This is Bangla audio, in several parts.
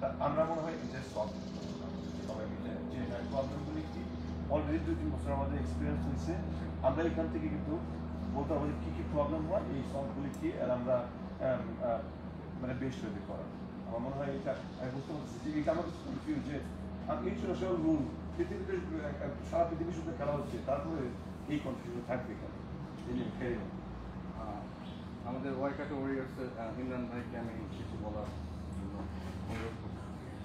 আমরা মনে হয় যে সলভ সবাই মিলে যে প্রবলেমগুলি কি অলরেডি 2-3 বছর আমাদের এক্সপিরিয়েন্স হয়েছে, আমরা এখান থেকে কিন্তু বলতে পারবো যে কী কী প্রবলেম হয়, এই সলভগুলি কি, আর আমরা মানে বেস্ট তৈরি করার। আমার মনে হয় এটা আমি বুঝতে পারছি যে এটা আমার কনফিউজ যে ইন্টারন্যাশনাল রুল পৃথিবীতে সারা পৃথিবীর সাথে খেলা হচ্ছে, তারপরে এই কনফিউশন থাকবে কেন? আমাদের ওয়াইকাটো ওয়ারিয়ার্সের ইমরান ভাইকে আমি কিছু বলার জন্য অনুরোধ করছি।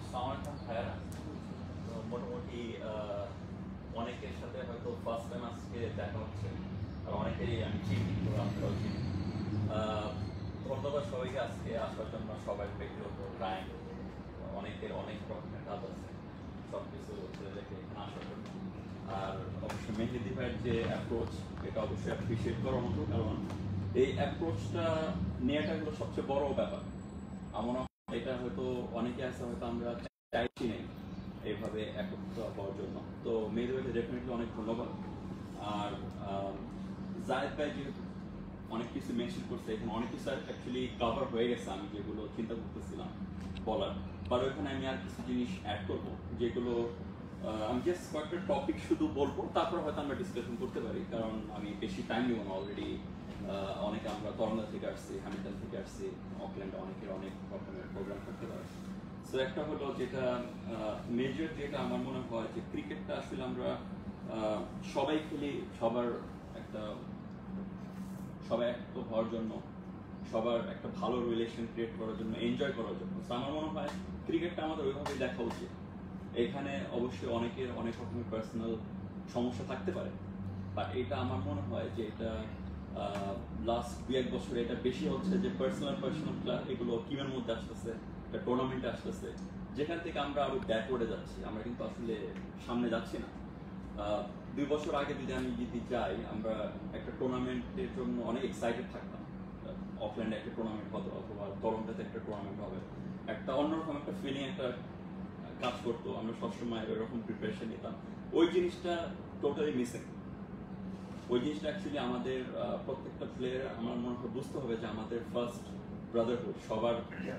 তো মোটামুটি অনেকের সাথে হয়তো ফার্স্ট টাইম আজকে দেখা হচ্ছে, আর অনেকেরই আমি চিনি, আপনারাও চিনি। ধন্যবাদ সবাইকে আজকে আসার জন্য, সবাই ব্যক্তিগত টাইম, অনেকের অনেক রকমের কাজ আছে, সব কিছু ছেড়ে দেখে এখানে আসার জন্য। আর অবশ্যই মেহেদি ভাইয়ের যে অ্যাপ্রোচ, এটা অবশ্যই অ্যাপ্রিসিয়েট করার মতো, কারণ এই অ্যাপ্রোচটা নেওয়াটা হলো সবচেয়ে বড় ব্যাপার। আমার এটা হয়তো অনেকে আছে হয়তো আমরা চাইছি নেই এইভাবে একত্রিত হওয়ার জন্য। তো মেহেদি ভাইকে ডেফিনেটলি অনেক ধন্যবাদ। আর জায়েদ ভাই যেহেতু অনেক কিছু মেনশন করছে, এখানে অনেক কিছু অ্যাকচুয়ালি কভার হয়ে গেছে আমি যেগুলো চিন্তা করতেছিলাম বলার, বাট ওইখানে আমি আর কিছু জিনিস অ্যাড করবো যেগুলো আমি জাস্ট কয়েকটা টপিক শুধু বলবো, তারপর হয়তো আমরা ডিসকাশন করতে পারি, কারণ আমি বেশি টাইম নেব না। অলরেডি অনেকে আমরা তরঙ্গা থেকে আসছি, হ্যামিল্টন থেকে আসছি, অকল্যান্ডে অনেকের অনেক রকমের প্রোগ্রাম করতে পারে। সো একটা হলো যেটা মেজর, যেটা আমার মনে হয় যে ক্রিকেটটা আসলে আমরা সবাই খেলি সবার একটা সবাই এক হওয়ার জন্য, সবার একটা ভালো রিলেশন ক্রিয়েট করার জন্য, এনজয় করার জন্য। সো আমার মনে হয় ক্রিকেটটা আমাদের ওইভাবেই দেখা উচিত। এখানে অবশ্যই অনেকের অনেক রকমের পার্সোনাল সমস্যা থাকতে পারে, বাট এটা আমার মনে হয় যে এটা লাস্ট 2-1 বছরে এটা বেশি হচ্ছে যে পার্সোনাল ক্লাব এগুলো টিমের মধ্যে আসতেছে, একটা টুর্নামেন্টে আসতেছে, যেখান থেকে আমরা আরো ব্যাকওয়ার্ডে যাচ্ছি, আমরা কিন্তু আসলে সামনে যাচ্ছি না। 2 বছর আগে যদি আমি যাই, আমরা একটা টুর্নামেন্টের জন্য অনেক এক্সাইটেড থাকতাম। অকল্যান্ডে একটা টুর্নামেন্ট হবে অথবা টরন্টোতে একটা টুর্নামেন্ট হবে, একটা অন্যরকম একটা ফিলিং একটা কাজ করতো, আমরা সবসময় এরকম প্রিপারেশন নিতাম। ওই জিনিসটা টোটালি মিসিং। ওই জিনিসটা অ্যাকচুয়ালি আমাদের প্রত্যেকটা প্লেয়ার আমার মনে হয় বুঝতে হবে যে আমাদের ফার্স্ট ব্রাদারহুড সবার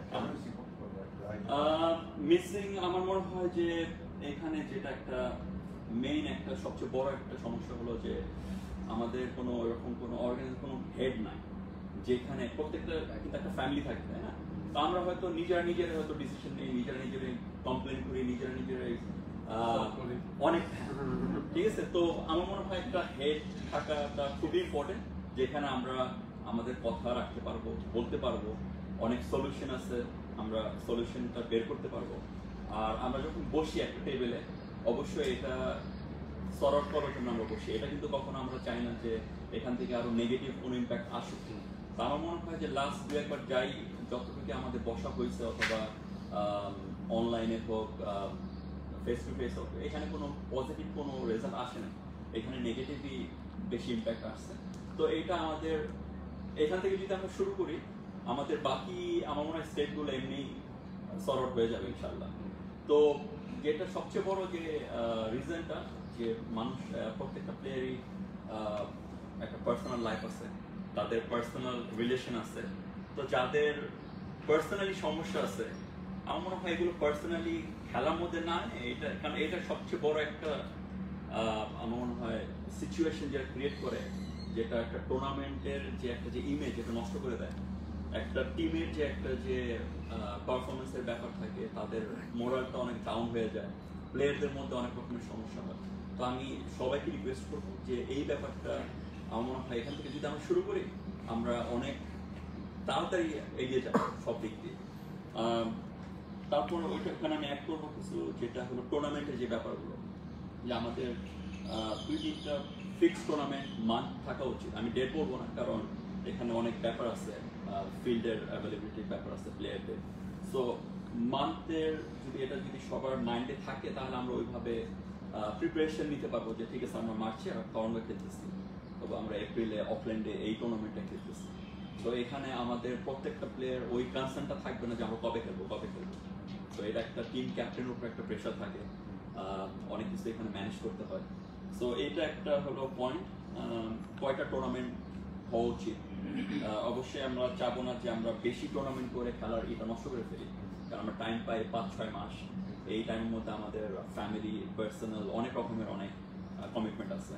মিসিং। আমার মনে হয় যে এখানে যেটা একটা মেইন একটা সবচেয়ে বড় একটা সমস্যা হলো যে আমাদের কোনো এরকম কোনো অর্গানাইজেশন, কোনো হেড নাই, যেখানে প্রত্যেকটা কিন্তু একটা ফ্যামিলি থাকে, তাই না? তো আমরা হয়তো নিজেরা হয়তো ডিসিশন নিই, নিজেরাই কমপ্লেন করি, নিজেরাই অনেক, ঠিক আছে। তো আমার মনে হয় একটা হেড থাকাটা খুবই ইম্পর্টেন্ট, যেখানে আমরা আমাদের কথা রাখতে পারবো, বলতে পারবো, অনেক সলিউশন আছে, আমরা সলিউশনটা বের করতে পারবো। আর আমরা যখন বসি একটা টেবিলে, অবশ্যই এটা সর্ট আউট করার জন্য আমরা বসি, এটা কিন্তু কখনো আমরা চাই না যে এখান থেকে আরো নেগেটিভ কোনো ইম্প্যাক্ট আসুক। তো আমার মনে হয় যে লাস্ট 2 একবার যাই, যতটুকু আমাদের বসা হয়েছে অথবা অনলাইনে হোক, ফেস টু ফেস হোক, এখানে কোনো পজিটিভ কোনো রেজাল্ট আসে না, এখানে নেগেটিভই বেশি ইম্প্যাক্ট আসছে। তো এইটা আমাদের এখান থেকে যদি আমরা শুরু করি, আমাদের বাকি আমার মনে হয় স্টেটগুলো এমনি সর্ট আউট হয়ে যাবে ইনশাল্লাহ। তো যেটা সবচেয়ে বড় যে রিজনটা, যে মানুষ প্রত্যেকটা প্লেয়ারই একটা পার্সোনাল লাইফ আছে, তাদের পার্সোনাল রিলেশন আছে। তো যাদের পার্সোনালি সমস্যা আছে, আমার মনে হয় এগুলো পার্সোনালি খেলার মধ্যে না, এটা কারণ এটা সবচেয়ে বড় একটা আমার মনে হয় সিচুয়েশন যেটা ক্রিয়েট করে, যেটা একটা টুর্নামেন্টের যে একটা যে ইমেজ, এটা নষ্ট করে দেয়। একটা টিমের যে একটা যে পারফরমেন্সের ব্যাপার থাকে, তাদের মোরালটা অনেক ডাউন হয়ে যায়, প্লেয়ারদের মধ্যে অনেক রকমের সমস্যা হয়। তো আমি সবাইকে রিকোয়েস্ট করবো যে এই ব্যাপারটা আমার মনে হয় এখান থেকে যদি আমরা শুরু করি, আমরা অনেক তাড়াতাড়ি এগিয়ে যাবো সব দিক দিয়ে। তারপর ওইখানে আমি অ্যাড করবো কিছু, যেটা হলো টুর্নামেন্টের যে ব্যাপারগুলো, যে আমাদের 2-3টা ফিক্সড টুর্নামেন্ট মান্থ থাকা উচিত। আমি ডেট বলবো না, কারণ এখানে অনেক ব্যাপার আছে, ফিল্ডের অ্যাভেলেবিলিটির ব্যাপার আছে প্লেয়ারদের। সো মান্থের যদি সবার মাইন্ডে থাকে, তাহলে আমরা ওইভাবে প্রিপারেশন নিতে পারবো যে ঠিক আছে আমরা মার্চে আর টরন্টো খেলতেছি, তবে আমরা এপ্রিলে অকল্যান্ডে এই টুর্নামেন্টটা খেলতেছি। তো এখানে আমাদের প্রত্যেকটা প্লেয়ার ওই কনসার্নটা থাকবে না যে আমরা কবে খেলবো। তো এটা একটা টিম ক্যাপ্টেনের উপর একটা প্রেশার থাকে, অনেক কিছু এখানে ম্যানেজ করতে হয়। সো এটা একটা হলো পয়েন্ট, কয়টা টুর্নামেন্ট হওয়া উচিত অবশ্যই আমরা চাবো না যে আমরা বেশি টুর্নামেন্ট করে খেলার এটা নষ্ট করে ফেলি, কারণ আমরা টাইম পাই 5-6 মাস। এই টাইমের মধ্যে আমাদের ফ্যামিলি, পার্সোনাল অনেক রকমের অনেক কমিটমেন্ট আছে।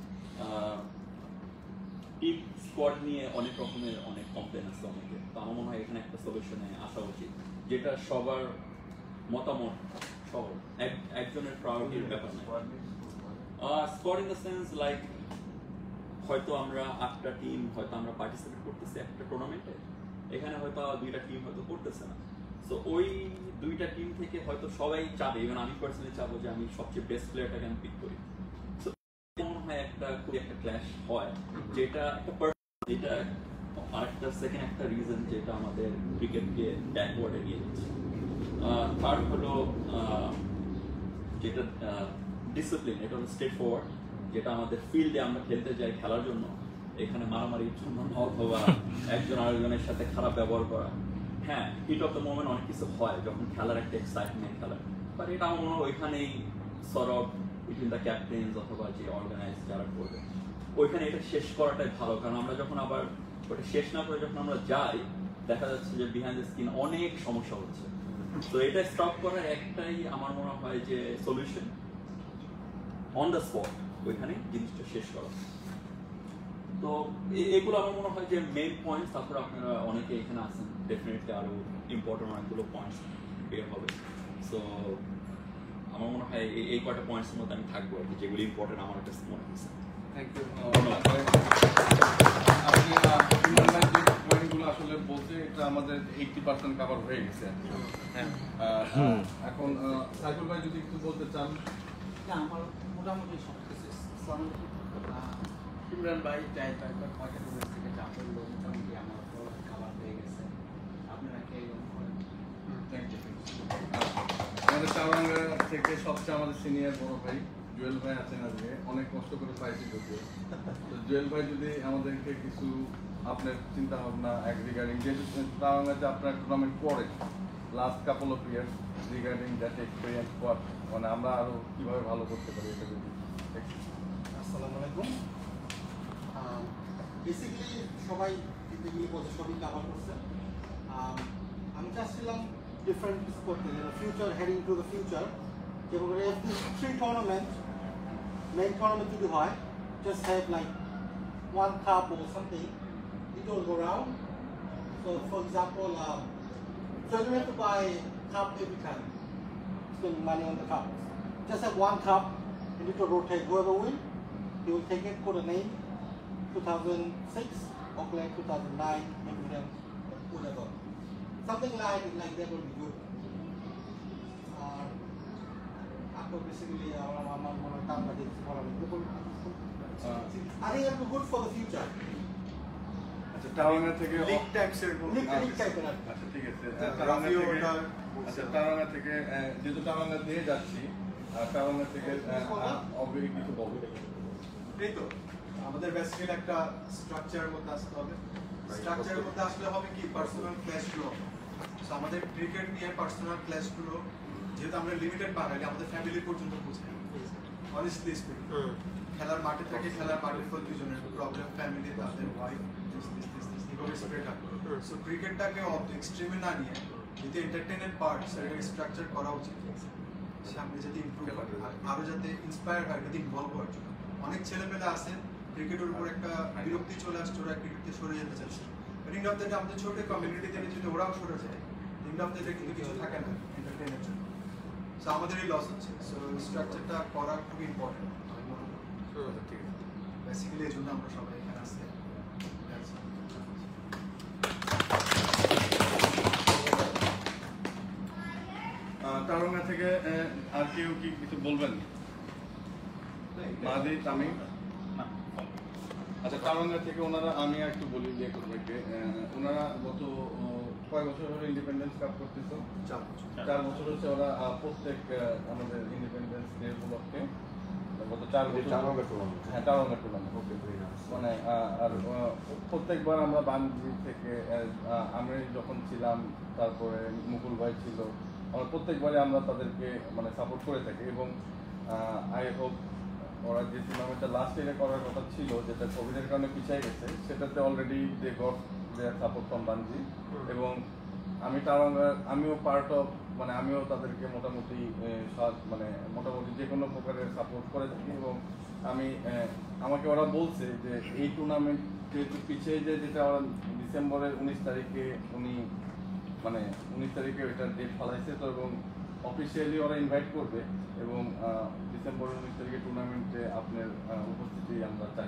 টিম স্কোয়াড নিয়ে অনেক রকমের অনেক কমপ্লেন আছে অনেকে, তো আমার মনে হয় এখানে একটা সলিউশনে আসা উচিত, যেটা সবার মতামত সবার একজনের প্রায়োরিটির ব্যাপার না। Squad in the sense like হয়তো আমরা 8টা টিম হয়তো আমরা পার্টিসিপেট করতেছি একটা টুর্নামেন্টে, এখানে হয়তো 2টা টিম হয়তো করতেছে না। সো ওই 2টা টিম থেকে হয়তো সবাই চাবে, ইভেন আমি পার্সোনালি চাবো যে আমি সবচেয়ে বেস্ট প্লেয়ারটাকে আমি পিক করি। সো মনে হয় একটা খুবই একটা ক্ল্যাশ হয়, যেটা যেটা আরেকটা সেকেন্ড একটা রিজন যেটা আমাদের ক্রিকেটকে ব্যাকওয়ার্ডে নিয়ে যাচ্ছে। থার্ড হলো যেটা ডিসিপ্লিন, এটা হলো স্ট্রেট ফরওয়ার্ড, যেটা আমাদের ফিল্ডে আমরা খেলতে যাই খেলার জন্য, এখানে মারামারির জন্য অথবা একজন আরেকজনের সাথে খারাপ ব্যবহার করা। হ্যাঁ, হিট অফ দ্য মোমেন্ট অনেক কিছু হয় যখন খেলার একটা এক্সাইটমেন্ট খেলার, বাট এটা আমার মনে হয় ওইখানেই সরব বিটুইন দ্য ক্যাপ্টেন্স অথবা যে অর্গানাইজ যারা করবে ওইখানে এটা শেষ করাটাই ভালো। কারণ আমরা যখন আবার ওটা শেষ না করে যখন আমরা যাই, দেখা যাচ্ছে যে বিহাইন্ড দ্য স্ক্রিন অনেক সমস্যা হচ্ছে। তো এটা স্টপ করার একটাই আমার মনে হয় যে সলিউশন, অন দ্য স্পট ওইখানে জিনিসটা শেষ করা। তো এগুলো আমার মনে হয় যে মেইন পয়েন্টস। তারপরে আপনারা অনেকে এখানে আছেন, ডেফিনেটলি আরো ইম্পর্টেন্ট অনেকগুলো পয়েন্টস বের হবে। সো আমার মনে হয় এই কয়টা পয়েন্টসের মধ্যে আমি থাকবো আর কি, যেগুলো ইম্পর্টেন্ট আমার কাছে মনে হয়েছে। Thank you. আপনি ইমরান ভাই যে পয়েন্টগুলো আসলে বলতে, এটা আমাদের 80% কভার হয়ে গেছে। এখন সাইফুল ভাই যদি একটু বলতে চান। আমার মোটামুটি সব কিছু ইমরান ভাই চাই কয়টা করে থেকে যা করলো মোটামুটি আমার খাবার হয়ে গেছে, আপনারা কে করেন। Thank you. আমাদের চাওয়াঙ্গা থেকে সবচেয়ে আমাদের সিনিয়র বড় ভাই জুয়েল ভাই আছেন আজকে, অনেক কষ্ট করে পাইছি যদিও। তো জুয়েল ভাই যদি আমাদেরকে কিছু আপনার চিন্তা ভাবনা রিগার্ডিং, যেহেতু চাওয়াঙ্গাতে আপনার টুর্নামেন্ট করে last couple of years, regarding that experience, মানে আমরা আরো কিভাবে ভালো করতে পারি এটা যদি। আসসালামু আলাইকুম। বেসিক্যালি সবাই ইয়ে বলছে, সবই কাভার করছে। আমি চাচ্ছিলাম ডিফারেন্ট কিছু করতে, future, heading to the future, যেমন থ্রি টুর্নামেন্ট, মেইন টুর্নামেন্ট যদি হয়, just have like one cup or something, it will go round. So for example, so you don't have to buy cup every time, spend money on the cup. Just have one cup and it will rotate. Whoever win, he will take it, put a name, 2006, Auckland 2009, Birmingham, whatever. Something like that will be good. After basically, I think it will be good for the future. আচ্ছা, টাওয়াঙ্গা থেকে লিগ টাইপসের League type of আচ্ছা ঠিক আছে। টাওয়াঙ্গা থেকে যেহেতু টাওয়াঙ্গা দিয়ে যাচ্ছি, টাওয়াঙ্গা থেকে অবশ্যই কিছু বলবো। এই তো আমাদের বেসিক্যালি একটা স্ট্রাকচারের মধ্যে আসতে হবে। স্ট্রাকচারের মধ্যে আসলে হবে কি, পার্সোনাল ক্লাসগুলো। সো আমাদের ক্রিকেট নিয়ে পার্সোনাল ক্লাসগুলো যেহেতু আমরা লিমিটেড বাঙালি, আমাদের ফ্যামিলি পর্যন্ত পৌঁছে অনেস্টলি স্পিকিং। খেলার মাঠে থেকে খেলার মাঠের পর দুজনের প্রবলেম, ফ্যামিলি, তাদের ওয়াইফ, এভাবে স্প্রেড আপ। সো ক্রিকেটটাকে এক্সট্রিমে না নিয়ে যদি এন্টারটেইনমেন্ট পার্ট সেটাকে স্ট্রাকচার করা উচিত, সামনে যাতে ইমপ্রুভ হয়, আরও যাতে ইন্সপায়ার হয়, যাতে ইনভলভ হওয়ার জন্য। অনেক ছেলেমেয়েরা আছে ক্রিকেটের উপর একটা বিরক্তি চলে আসছে, ওরা ক্রিকেট থেকে সরে যেতে চাচ্ছে। এন্ড অফ দ্য ডে আমাদের ছোট কমিউনিটি থেকে যদি ওরাও সরে যায়, এন্ড অফ দ্য ডে কিন্তু কিছু থাকে না এন্টারটেইনের জন্য। সো আমাদেরই লস হচ্ছে। সো স্ট্রাকচারটা করা খুবই ইম্পর্টেন্ট আমি মনে করি। ঠিক আছে, বেসিক্যালি এই জন্য আমরা সবাই এখানে আসছি। টাওয়াঙ্গা থেকে আর কেউ কি কিছু বলবেন? মাহাদি, তামিম। আচ্ছা, টাওয়াঙ্গা থেকে ওনারা, আমি একটু বলি যে ওনারা গত কয় বছর হলো ইন্ডিপেন্ডেন্স কাপ করতেছে? 4 বছর হচ্ছে। ওরা প্রত্যেক আমাদের ইন্ডিপেন্ডেন্স ডে উপলক্ষে গত 4 বছর টাওয়াঙ্গা টুর্নামেন্ট, ওকে, মানে আর প্রত্যেকবার আমরা বাংলাদেশ থেকে, আমি যখন ছিলাম, তারপরে মুকুল ভাই ছিল, আমরা প্রত্যেকবারে আমরা তাদেরকে মানে সাপোর্ট করে থাকি। এবং আই হোপ ওরা যে টুর্নামেন্টটা লাস্ট ইয়ারে করার কথা ছিল, যেটা কোভিডের কারণে পিছিয়ে গেছে, সেটাতে already they got their support from বানজি। এবং আমি আমিও পার্ট অফ, মানে আমিও তাদেরকে মোটামুটি মোটামুটি যে কোনো প্রকারের সাপোর্ট করে থাকি। এবং আমি আমাকে ওরা বলছে যে এই টুর্নামেন্ট যেহেতু পিছিয়ে যায়, যেটা ওরা ডিসেম্বরের 19 তারিখে 19 তারিখে ওইটার ডেট ফলাইছে তো, এবং অফিসিয়ালি ওরা ইনভাইট করবে এবং ডিসেম্বরের 19 তারিখে টুর্নামেন্টে আপনার উপস্থিতি আমরা চাই।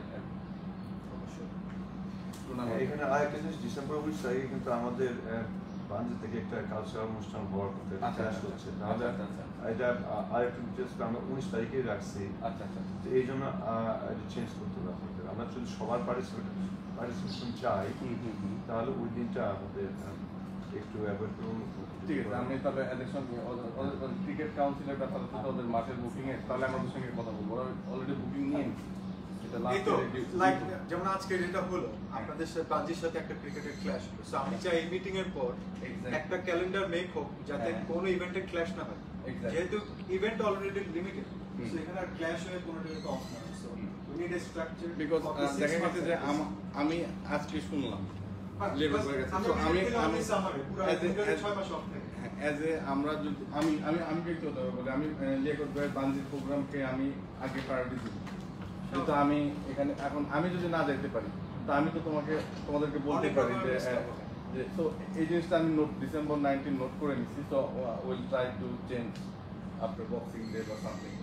এখানে আরেকটা জিনিস, ডিসেম্বর 19 তারিখে কিন্তু আমাদের বাঞ্জি থেকে একটা কালচারাল অনুষ্ঠান হওয়ার কথা হচ্ছে। এটা আরেকটু ডিটেলস আমরা 19 তারিখে রাখছি। তো এই জন্য এটা চেঞ্জ করতে হবে আপনাদের। আমরা যদি সবার পার্টিসিপেশন চাই তাহলে ওই দিনটা আমাদের একটু অ্যাভয়েড করুন। ঠিক আছে, আমি তাহলে অ্যাডিশন ক্রিকেট কাউন্সিলের ব্যাপারে তো ওদের মাঠের বুকিং এর, তাহলে আমাদের সঙ্গে কথা বলবো। ওরা অলরেডি বুকিং নিয়ে এই তো লাইক যেমন আজকে যেটা হলো আপনাদের সাথে বাঞ্জির সাথে একটা ক্রিকেটের ক্ল্যাশ হলো, সো আমি চাই এই মিটিং এর পর একটা ক্যালেন্ডার মেক হোক যাতে কোনো ইভেন্টের ক্ল্যাশ না হয়, যেহেতু ইভেন্ট অলরেডি লিমিটেড, সো এখানে আর ক্ল্যাশ হয়ে কোনো দিকে অফ না। So we need a structure because দেখা গেছে যে আমি আজকে শুনলাম লেবার হয়ে গেছে, সো আমি সামারে পুরো 6 মাস অফ থাকে অ্যাজ এ আমরা যদি আমি ব্যক্তিগতভাবে বলি, আমি লেকট ভাই বাঞ্জির প্রোগ্রামকে আমি আগে প্রায়োরিটি দিই। কিন্তু আমি এখানে এখন আমি যদি না যেতে পারি, তো আমি তো তোমাদেরকে বলতে পারি যে তো এই জিনিসটা আমি ডিসেম্বর 19 নোট করে নিচ্ছি। তো will try to change after boxing day বা সামথিং।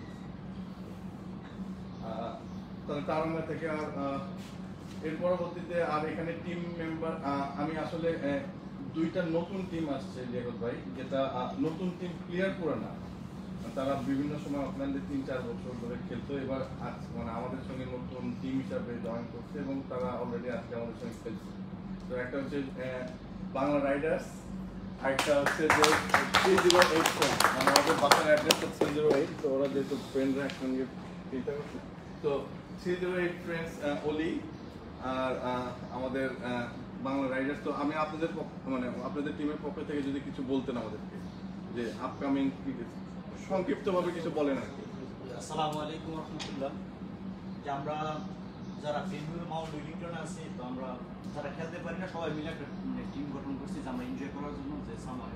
তাহলে তারাঙ্গা থেকে আর এর পরবর্তীতে আর এখানে টিম মেম্বার আমি আসলে 2টা নতুন টিম আসছে লেকট ভাই, যেটা নতুন টিম প্লেয়ার পুরো না, তারা বিভিন্ন সময় অকল্যান্ডে 3-4 বছর ধরে খেলতো, এবার আমাদের সঙ্গে নতুন টিম হিসাবে জয়েন করছে এবং তারা অলরেডি আজকে আমাদের সঙ্গে খেলছে। তো একটা হচ্ছে বাংলা রাইডার্স, আরেকটা হচ্ছে যে 308 ফ্রেন্ডস, আমাদের বাসার অ্যাড্রেসটা 308। তো ওরা যেহেতু ফ্রেন্ডরা একসঙ্গে চিন্তা করছে, তো 308 ফ্রেন্ডস অলি আর আমাদের বাংলা রাইডার্স। তো আমি আপনাদের আপনাদের টিমের পক্ষ থেকে যদি কিছু বলতেন আমাদেরকে, যে আপকামিং সংক্ষিপ্তভাবে কিছু বলেন আর কি। আসসালামু আলাইকুম রহমতুল্লাহ। যে আমরা যারা বেঙ্গুল মাউন্ট উইলিংটনে আছি, তো আমরা যারা খেলতে পারি না সবাই মিলে একটা টিম গঠন করছি যে আমরা এনজয় করার জন্য, যে সামারে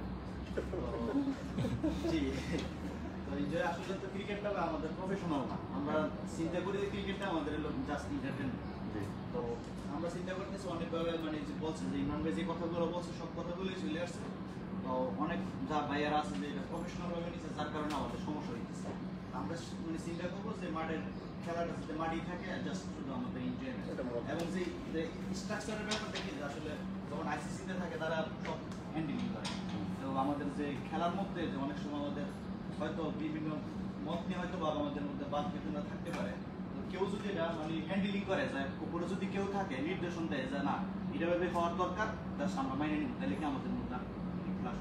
জি তো এনজয় আসলে তো ক্রিকেটটা আমাদের প্রফেশনাল না, আমরা চিন্তা করি যে ক্রিকেটটা আমাদের জাস্ট এন্টারটেনমেন্ট। তো আমরা চিন্তা করতেছি অনেকভাবে, যে বলছে যে ইমরান ভাই যে কথাগুলো বলছে সব কথাগুলোই চলে আসছে। তো অনেক যা ভাইয়ারা আছে যে এটা প্রফেশনাল ভাবে নিচ্ছে, যার কারণে আমাদের সমস্যা হইতেছে। আমরা চিন্তা করবো যে মাঠের খেলাটা যাতে মাটি থাকে, জাস্ট শুধু আমাদের এনজয়মেন্ট। এবং যে স্ট্রাকচারের ব্যাপার দেখি যে আসলে যখন আইসিসিতে থাকে তারা সব হ্যান্ডেলিং করে। তো আমাদের যে খেলার মধ্যে যে অনেক সময় আমাদের হয়তো বিভিন্ন মত নিয়ে হয়তো বা আমাদের মধ্যে বাদ বিতরণ থাকতে পারে, তো কেউ যদি এটা হ্যান্ডেলিং করে যায়, উপরে যদি কেউ থাকে নির্দেশন দেয় যে না এটা ভাবে হওয়ার দরকার, জাস্ট আমরা মাইনে নিব, তাহলে কি আমাদের মধ্যে ক্লাস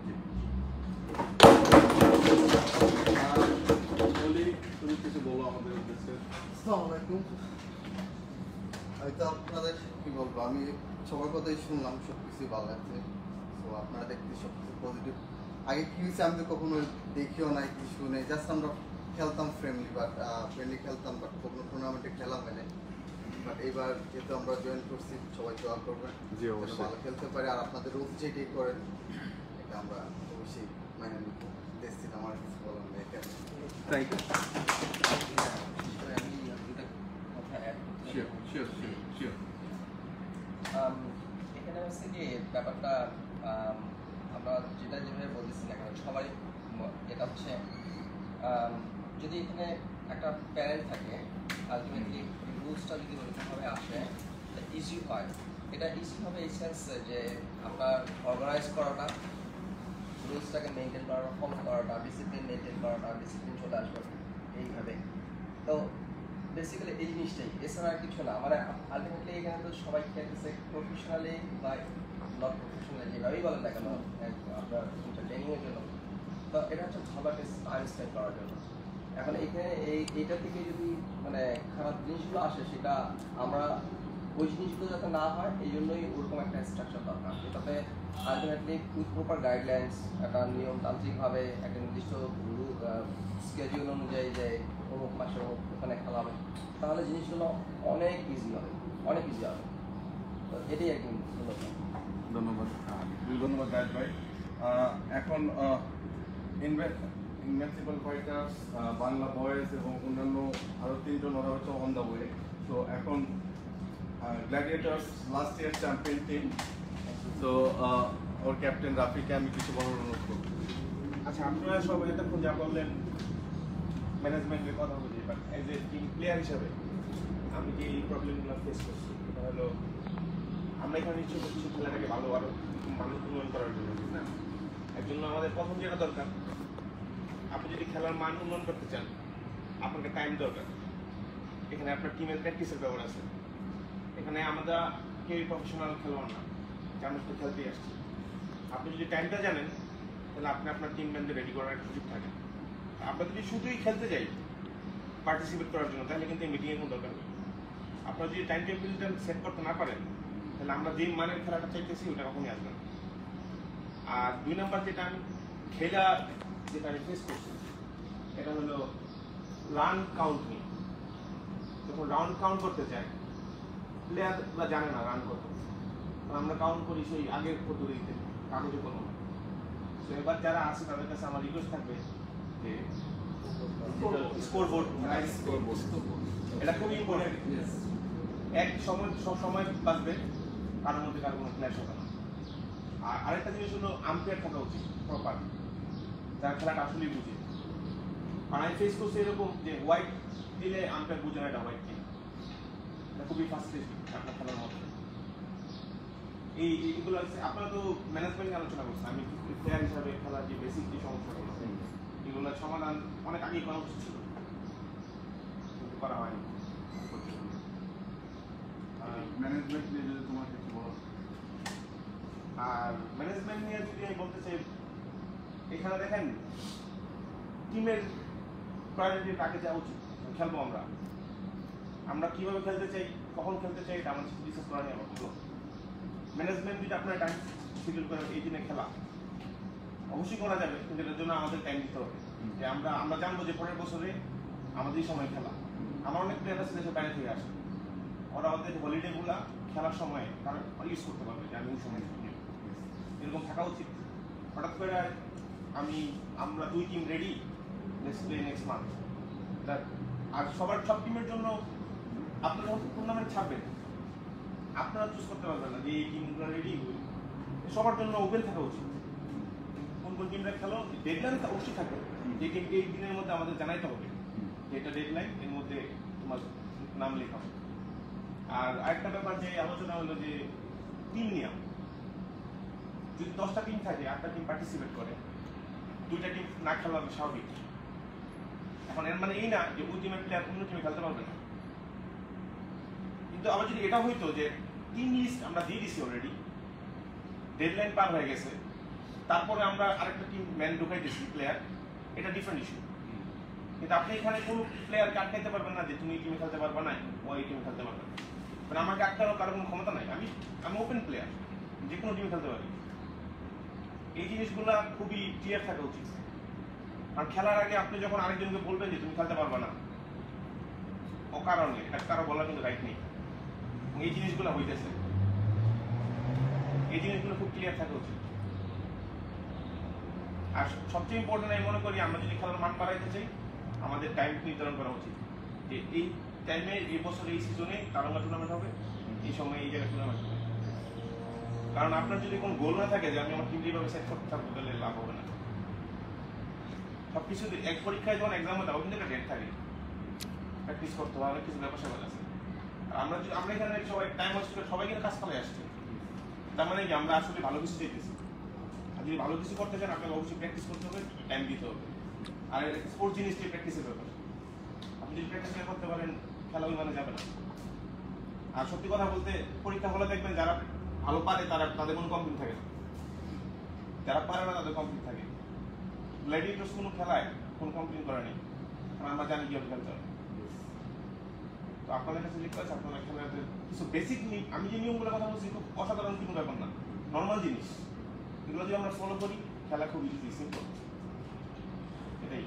তুমি কিছু বলো আমাদের উদ্দেশ্যে। আসসালামু আলাইকুম। আমি তো আপনাদের কি বলবো, আমি সবার কথাই শুনলাম, সব কিছুই ভালো লাগছে। তো আপনারা দেখতে সব কিছু পজিটিভ। আগে কি হয়েছে আমি তো কখনো দেখিও নাই, কি শুনে জাস্ট আমরা খেলতাম ফ্রেন্ডলি খেলতাম, বাট কখনো টুর্নামেন্টে খেলা হয় নাই। বাট এবার যেহেতু আমরা জয়েন করছি, সবাই দোয়া করবেন ভালো খেলতে পারে, আর আপনাদের রুলস যেটাই করেন এটা আমরা অবশ্যই মানে নিব। দেখছি আমার কিছু বলার নেই। Thank you. এখানে হচ্ছে কি ব্যাপারটা, আমরা যেভাবে বলতেছি না কেন সবাই, এটা হচ্ছে যদি এখানে একটা প্যারেন্ট থাকে, আলটিমেটলি রুলসটা যদি ওরকমভাবে আসে ইজি হয়। এটা ইজি হবে এই সেন্সে যে আপনার অর্গানাইজ করাটা, রুলসটাকে মেনটেন করাটা, ফলো করাটা, ডিসিপ্লিন মেনটেন করাটা, ডিসিপ্লিন চলে আসবে এইভাবে। তো বেসিক্যালি এই জিনিসটাই, এছাড়া আর কিছু না। আলটিমেটলি এখানে তো সবাই খেলতেছে প্রফেশনালি বা নট প্রফেশনালি, যেভাবেই বলেন না কেন, আপনার এন্টারটেইনিংয়ের জন্য। তো এটা হচ্ছে ভালো একটা টাইম স্পেন্ড করার জন্য। এখন এখানে এইটা থেকে যদি খারাপ জিনিসগুলো আসে, সেটা আমরা ওই জিনিসগুলো যাতে না হয় এই জন্যই ওরকম একটা স্ট্রাকচার দরকার, যেটাতে আলটিমেটলি উইথ প্রপার গাইডলাইন্স, একটা নিয়মতান্ত্রিকভাবে একটা নির্দিষ্ট স্কেডিউল অনুযায়ী যে অমুক মাসে ওখানে খেলা হবে, তাহলে জিনিসগুলো অনেক ইজি হবে, অনেক ইজি হবে। তো এটাই একদম ধন্যবাদ। ধন্যবাদ রাজ ভাই। এখন ইনভিনসিবল ফাইটার্স, বাংলা বয়েজ এবং অন্যান্য আরও 3 জন ওরা হচ্ছে অন দ্য ওয়ে। তো এখন gladiators last year champion team, তো ওর ক্যাপ্টেন রাফিকে আমি কিছু বলার অনুরোধ করব। আচ্ছা, আপনারা সবাই এতক্ষণ যা বললেন ম্যানেজমেন্টের কথা বলি, but as a team player হিসাবে আমি যে এই প্রবলেমগুলো ফেস করছি, এটা হলো আমরা এখানে ইচ্ছে করছি খেলাটাকে ভালো আরো মানুষ উন্নয়ন করার জন্য, ঠিক না? এর জন্য আমাদের প্রথম যেটা দরকার, আপনি যদি খেলার মান উন্নয়ন করতে চান, আপনাকে টাইম দরকার। এখানে আপনার টিমের প্র্যাকটিসের ব্যাপার আছে। এখানে আমরা কেউ প্রফেশনাল খেলোয়াড় না, আমরা শুধু খেলতেই আসছি। আপনি যদি টাইমটা জানেন, তাহলে আপনি আপনার টিম ম্যানদের রেডি করার একটা সুযোগ থাকে। আমরা যদি শুধুই খেলতে যাই পার্টিসিপেট করার জন্য, তাহলে কিন্তু এই মিটিংয়ের কোনো দরকার নেই। আপনারা যদি টাইম টেবিলটা সেট করতে না পারেন, তাহলে আমরা যে মানের খেলাটা চাইতেছি ওটা কখনই আসবে না। আর 2 নম্বর যেটা আমি যেটা আমি ফেস করছি, এটা হলো রান কাউন্ট নিয়ে। যখন রাউন্ড কাউন্ট করতে চাই, প্লেয়াররা জানে না রান করতে, আমরা কাউন্ট করি সেই আগের পদ্ধতিতে, কাগজে কোনো। তো এবার যারা আছে তাদের কাছে আমার রিকোয়েস্ট থাকবে যে স্কোর বোর্ড, এটা খুবই ইম্পর্টেন্ট। এক সময় বাঁচবে, কারোর মধ্যে কারো কোনো ক্ল্যাশ হবে না। আর আরেকটা জিনিস হলো আম্পায়ার থাকা উচিত প্রপার, যারা খেলাটা আসলেই বুঝে। আর আমি ফেস করছি এরকম যে হোয়াইট দিলে আম্পায়ার বুঝে না এটা হোয়াইট টিম, এটা খুবই ফার্স্ট্রেটিং আপনার খেলার মধ্যে। এইগুলো আপনারা তো ম্যানেজমেন্ট আলোচনা করছেন, আমি প্লেয়ার হিসাবে খেলার যে বেসিক যে সমস্যাগুলো, এগুলোর সমাধান অনেক আগেই করা উচিত ছিল, কিন্তু করা হয়নি। ম্যানেজমেন্ট নিয়ে যদি তোমার কিছু বলো। আর ম্যানেজমেন্ট নিয়ে যদি আমি বলতে চাই, এখানে দেখেন টিমের প্রায়োরিটি কাকে যাওয়া উচিত, খেলবো আমরা কিভাবে খেলতে চাই, কখন খেলতে চাই, এটা আমাদের ডিসকাস করা নিয়ে আমার ভালো। ম্যানেজমেন্ট যদি আপনার টাইম শিডিউল করে এই দিনে খেলা অবশ্যই করা যাবে, কিন্তু এটার জন্য আমাদের টাইম দিতে হবে। যে আমরা জানবো যে পরের বছরে আমাদের সময় খেলা। আমার অনেক প্লেয়ার আছে দেশের বাইরে থেকে আসে, ওরা ওদের হলিডেগুলা খেলার সময় তারা ইউজ করতে পারবে, যে আমি ওই সময় এরকম থাকা উচিত। হঠাৎ করে আমরা 2 team ready, next play next month. আর সব টিমের জন্য আপনারা যখন টুর্নামেন্ট ছাড়বেন, আপনারা চুজ করতে পারবেন না যে এই টিমগুলো রেডি, সবার জন্য ওপেন থাকা উচিত। কোন টিমটা খেলো, ডেডলাইন অবশ্যই থাকবে, যে টিমকে এই দিনের মধ্যে আমাদের জানাইতে হবে যে এটা ডেডলাইন, এর মধ্যে তোমার নাম লেখা হবে। আর আরেকটা ব্যাপার যে আলোচনা হলো যে টিম নিয়ম, যদি 10টা টিম থাকে, 8টা টিম পার্টিসিপেট করে, 2টা টিম না খেলা স্বাভাবিক। এখন এর মানে এই না যে ওই টিমের প্লেয়ার অন্য টিমে খেলতে পারবে না। কিন্তু আবার যদি এটা হইতো যে টিম লিস্ট আমরা দিয়ে দিছি অলরেডি, ডেডলাইন পার হয়ে গেছে, তারপরে আমরা আরেকটা টিম ম্যান ঢুকাইতেছি প্লেয়ার, এটা ডিফারেন্ট ইস্যু। কিন্তু আপনি এখানে কোনো প্লেয়ারকে আটকাইতে পারবেন না যে তুমি এই টিমে খেলতে পারবে না, ওই টিমে খেলতে পারবে না। মানে আমাকে আটকানোর কারো কোনো ক্ষমতা নাই, আমি ওপেন প্লেয়ার, যে কোনো টিমে খেলতে পারি। এই জিনিসগুলো খুবই ক্লিয়ার থাকা উচিত। কারণ খেলার আগে আপনি যখন আরেকজনকে বলবেন যে তুমি খেলতে পারবে না, অকারণে এটা কারো বলার কিন্তু রাইট নেই। এই জিনিসগুলো হইতেছে, এই জিনিসগুলো খুব ক্লিয়ার থাকা উচিত। আর সবচেয়ে ইম্পর্টেন্ট আমি মনে করি, আমরা যদি খেলার মান বাড়াইতে চাই, আমাদের টাইম নির্ধারণ করা উচিত যে এই টাইমে, এই বছর এই সিজনে কারঙ্গা টুর্নামেন্ট হবে, এই সময় এই জায়গায় টুর্নামেন্ট হবে। কারণ আপনার যদি কোনো গোল না থাকে যে আমি আমার টিম এইভাবে সেট করতে থাকবো, তাহলে লাভ হবে না। সবকিছু এক পরীক্ষায় যখন এক্সাম হতে হবে, কিন্তু একটা ডেট থাকে, প্র্যাকটিস করতে হবে, অনেক কিছু ব্যাপার স্যাপার আছে। আর আমরা এখানে সবাই টাইম ওয়েস্ট করে সবাই কিন্তু কাজ পালে আসছে, তার মানে কি আমরা আসলে ভালো কিছু চাইতেছি। আর যদি ভালো কিছু করতে চান, আপনাকে অবশ্যই প্র্যাকটিস করতে হবে, টাইম দিতে হবে। আর স্পোর্টস জিনিসটি প্র্যাকটিসের ব্যাপার, আপনি যদি প্র্যাকটিস না করতে পারেন, খেলা ওই মানে যাবে না। আর সত্যি কথা বলতে, পরীক্ষা হলে দেখবেন যারা ভালো পারে তাদের কোনো কমপ্লিট থাকে না, যারা পারে না তাদের কমপ্লিট থাকে। গ্ল্যাডিয়েটর্স কোনো খেলায় কোনো কমপ্লেন করে নেই, কারণ আমরা জানি কিভাবে খেলতে হবে। তো আপনাদের কাছে রিকোয়েস্ট আপনারা খেলোয়াড়দের কিছু বেসিক আমি যে নিয়মগুলোর কথা বলছি খুব অসাধারণ কোনো ব্যাপার না, নর্মাল জিনিস, এগুলো যদি আমরা ফলো করি খেলা খুব ইজি সিম্পল, এটাই।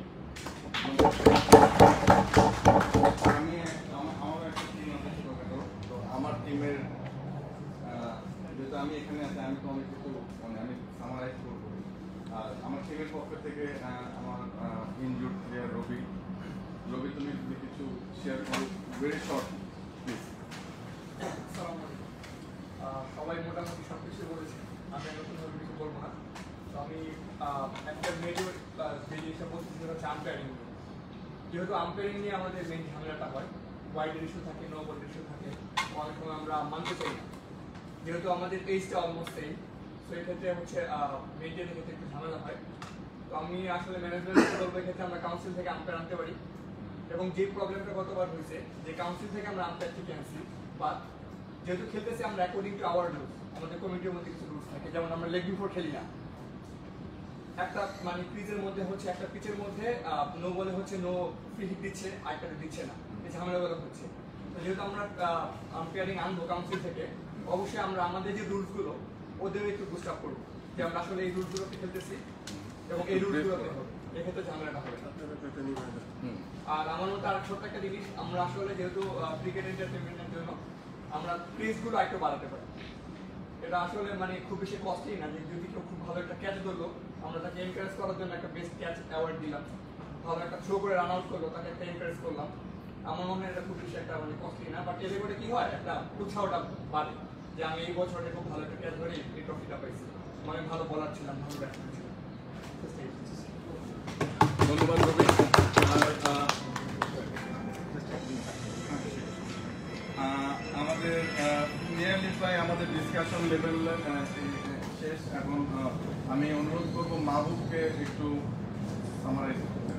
আমি আমার একটা টিম আছে ছোটখাটো, তো আমার টিমের যেহেতু আমি এখানে আছি আমি তো অনেক কিছু মানে আমি সামারাইজ করবো। আর আমার টিমের পক্ষ থেকে আমার ইনজুড প্লেয়ার রবি, তুমি যদি কিছু শেয়ার করো ভেরি শর্ট প্লিজ। সবাই মোটামুটি সব কিছু বলেছে, আমি নতুনভাবে কিছু বলবো না। তো আমি একটা মেজর যে জিনিসটা বলছি সেটা হচ্ছে আম্পায়ারিং। যেহেতু আম্পায়ারিং নিয়ে আমাদের মেন ঝামেলাটা হয়, ওয়াইডের ইস্যু থাকে, নো বলের ইস্যু থাকে, অনেক সময় আমরা মানতে চাই না। যেহেতু আমাদের এইজটা অলমোস্ট সেম, তো এই ক্ষেত্রে হচ্ছে মেনটেনের ক্ষেত্রে একটু ঝামেলা হয়। তো আমি আসলে ম্যানেজমেন্টকে বলবো এক্ষেত্রে আমরা কাউন্সিল থেকে আম্পায়ার আনতে পারি। এবং যে প্রবলেমটা গতবার হয়েছে যে কাউন্সিল থেকে আমরা আম্পায়ার থেকে আনছি, বাট যেহেতু খেলতেছি আমরা অ্যাকর্ডিং টু আওয়ার রুলস, আমাদের কমিটির মধ্যে কিছু রুলস থাকে, যেমন আমরা লেগ বিফোর খেলি না। একটা মানে ক্রিজের মধ্যে হচ্ছে একটা পিচের মধ্যে নো বলে হচ্ছে নো ফ্রি হিট দিচ্ছে, আরেকটাতে দিচ্ছে না, এই ঝামেলাগুলো হচ্ছে। তো যেহেতু আমরা আম্পায়ারিং আনবো কাউন্সিল থেকে, অবশ্যই আমরা আমাদের যে রুলসগুলো ওদেরও একটু বুস্ট আপ করবো, যে আমরা আসলে এই রুলসগুলোতে খেলতেছি এবং এই রুলসগুলোতে হবে, এক্ষেত্রে ঝামেলাটা হবে না। আর আমার মতো আর ছোট্ট একটা জিনিস, আমরা আসলে যেহেতু ক্রিকেট এন্টারটেনমেন্টের জন্য আমরা ক্রেজগুলো একটু বাড়াতে পারি। এটা আসলে মানে খুব বেশি কস্টলি না, যে যদি কেউ খুব ভালো একটা ক্যাচ ধরলো আমরা তাকে এনকারেজ করার জন্য একটা বেস্ট ক্যাচ অ্যাওয়ার্ড দিলাম, ভালো একটা থ্রো করে রান আউট করলো তাকে একটা এনকারেজ করলাম। আমার মনে হয় এটা খুব বেশি একটা মানে কস্টলি না, বাট এতে করে কি হয় একটা উৎসাহটা বাড়ে যে আমি এই বছরটা খুব ভালো একটা ক্যাচ ধরে এই ট্রফিটা পাইছি, মানে ভালো বলার ছিলাম, ভালো ব্যাটসম্যান ছিলাম। ধন্যবাদ রবি। আমাদের নিয়ারলি প্রায় আমাদের ডিসকাশন লেভেল শেষ। এখন আমি অনুরোধ করবো মাহবুবকে একটু সামারাইজ করতে।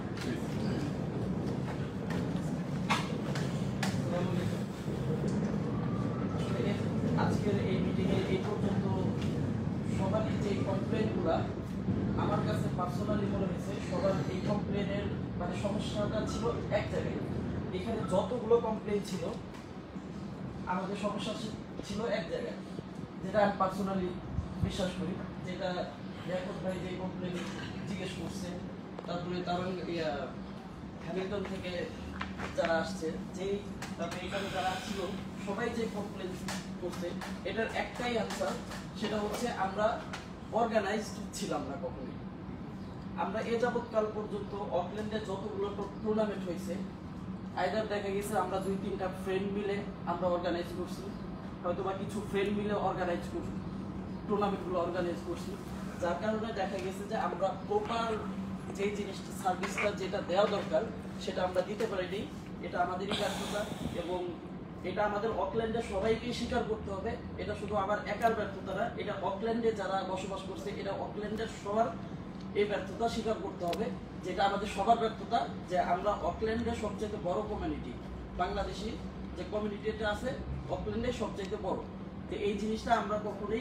আজকের এই মিটিংয়ে এই পর্যন্ত সবারই যে কমপ্লেনগুলো আমার কাছে পার্সোনালি মনে হয়েছে, সবার এই কমপ্লেনের মানে সমস্যাটা ছিল এক জায়গায়। এখানে যতগুলো কমপ্লেন ছিল আমাদের সমস্যা ছিল এক জায়গায়, যেটা আমি পার্সোনালি বিশ্বাস করি। যেটা রেকর্ড ভাই যে কমপ্লেন জিজ্ঞেস করছে, তারপরে হ্যামিল্টন থেকে যারা আসছে, যেই তারপরে এখানে যারা ছিল সবাই যে কমপ্লেন করছে, এটার একটাই আনসার, সেটা হচ্ছে আমরা অর্গানাইজড ছিলাম না কখনোই। আমরা এ যাবৎকাল পর্যন্ত অকল্যান্ডে যতগুলো টুর্নামেন্ট হয়েছে, আইদার দেখা গেছে আমরা 2-3টা ফ্রেন্ড মিলে আমরা অর্গানাইজ করছি, হয়তো বা কিছু ফ্রেন্ড মিলে অর্গানাইজ করছি, টুর্নামেন্টগুলো অর্গানাইজ করছি, যার কারণে দেখা গেছে যে আমরা প্রপার যে জিনিসটা সার্ভিসটা যেটা দেওয়া দরকার সেটা আমরা দিতে পারিনি। এটা আমাদেরই ব্যর্থতা এবং এটা আমাদের অকল্যান্ডে সবাইকেই স্বীকার করতে হবে। এটা শুধু আমার একার ব্যর্থতা না, এটা অকল্যান্ডে যারা বসবাস করছে, এটা অকল্যান্ডের সবার এই ব্যর্থতা স্বীকার করতে হবে, যেটা আমাদের সবার ব্যর্থতা, যে আমরা অকল্যান্ডের সবচেয়ে বড় কমিউনিটি, বাংলাদেশি যে কমিউনিটিটা আছে অকল্যান্ডে সবচেয়ে বড়, তো এই জিনিসটা আমরা কখনোই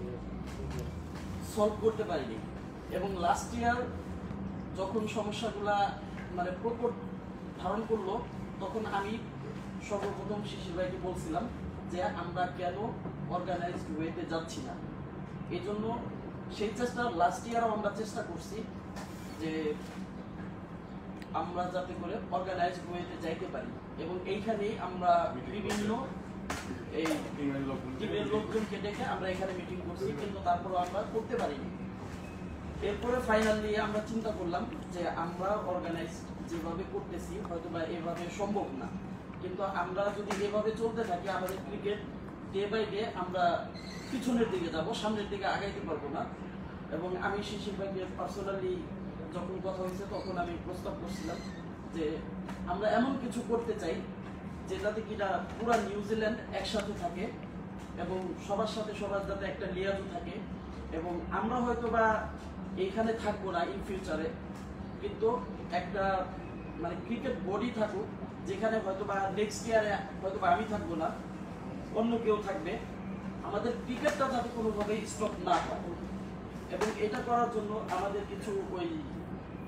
সলভ করতে পারিনি। এবং লাস্ট ইয়ার যখন সমস্যাগুলা মানে প্রকট ধারণ করলো, তখন আমি সর্বপ্রথম শিশির ভাইকে বলছিলাম যে আমরা কেন অর্গানাইজড ওয়েতে যাচ্ছি না। এই জন্য সেই চেষ্টা লাস্ট ইয়ারও আমরা চেষ্টা করছি যে আমরা যাতে করে অর্গানাইজড ওয়েতে যাইতে পারি, এবং এইখানেই আমরা বিভিন্ন এই টিমের লোকজনকে ডেকে আমরা এখানে মিটিং করছি, কিন্তু তারপরে আমরা করতে পারিনি। এরপরে ফাইনালি আমরা চিন্তা করলাম যে আমরা অর্গানাইজ যেভাবে করতেছি হয়তো বা এভাবে সম্ভব না, কিন্তু আমরা যদি এভাবে চলতে থাকি আমাদের ক্রিকেট ডে বাই ডে আমরা পিছনের দিকে যাব, সামনের দিকে আগাইতে পারবো না। এবং আমি শিশির ভাইকে পার্সোনালি যখন কথা হয়েছে তখন আমি প্রস্তাব করছিলাম যে আমরা এমন কিছু করতে চাই যেটাতে কিনা পুরা নিউজিল্যান্ড একসাথে থাকে এবং সবার সাথে সবার যাতে একটা লিয়াজও থাকে, এবং আমরা হয়তো বা এইখানে থাকবো না ইন ফিউচারে, কিন্তু একটা মানে ক্রিকেট বডি থাকুক যেখানে হয়তো বা নেক্সট ইয়ারে হয়তো বা আমি থাকবো না, অন্য কেউ থাকবে, আমাদের ক্রিকেটটা যাতে কোনোভাবেই স্টপ না হয়। এবং এটা করার জন্য আমাদের কিছু ওই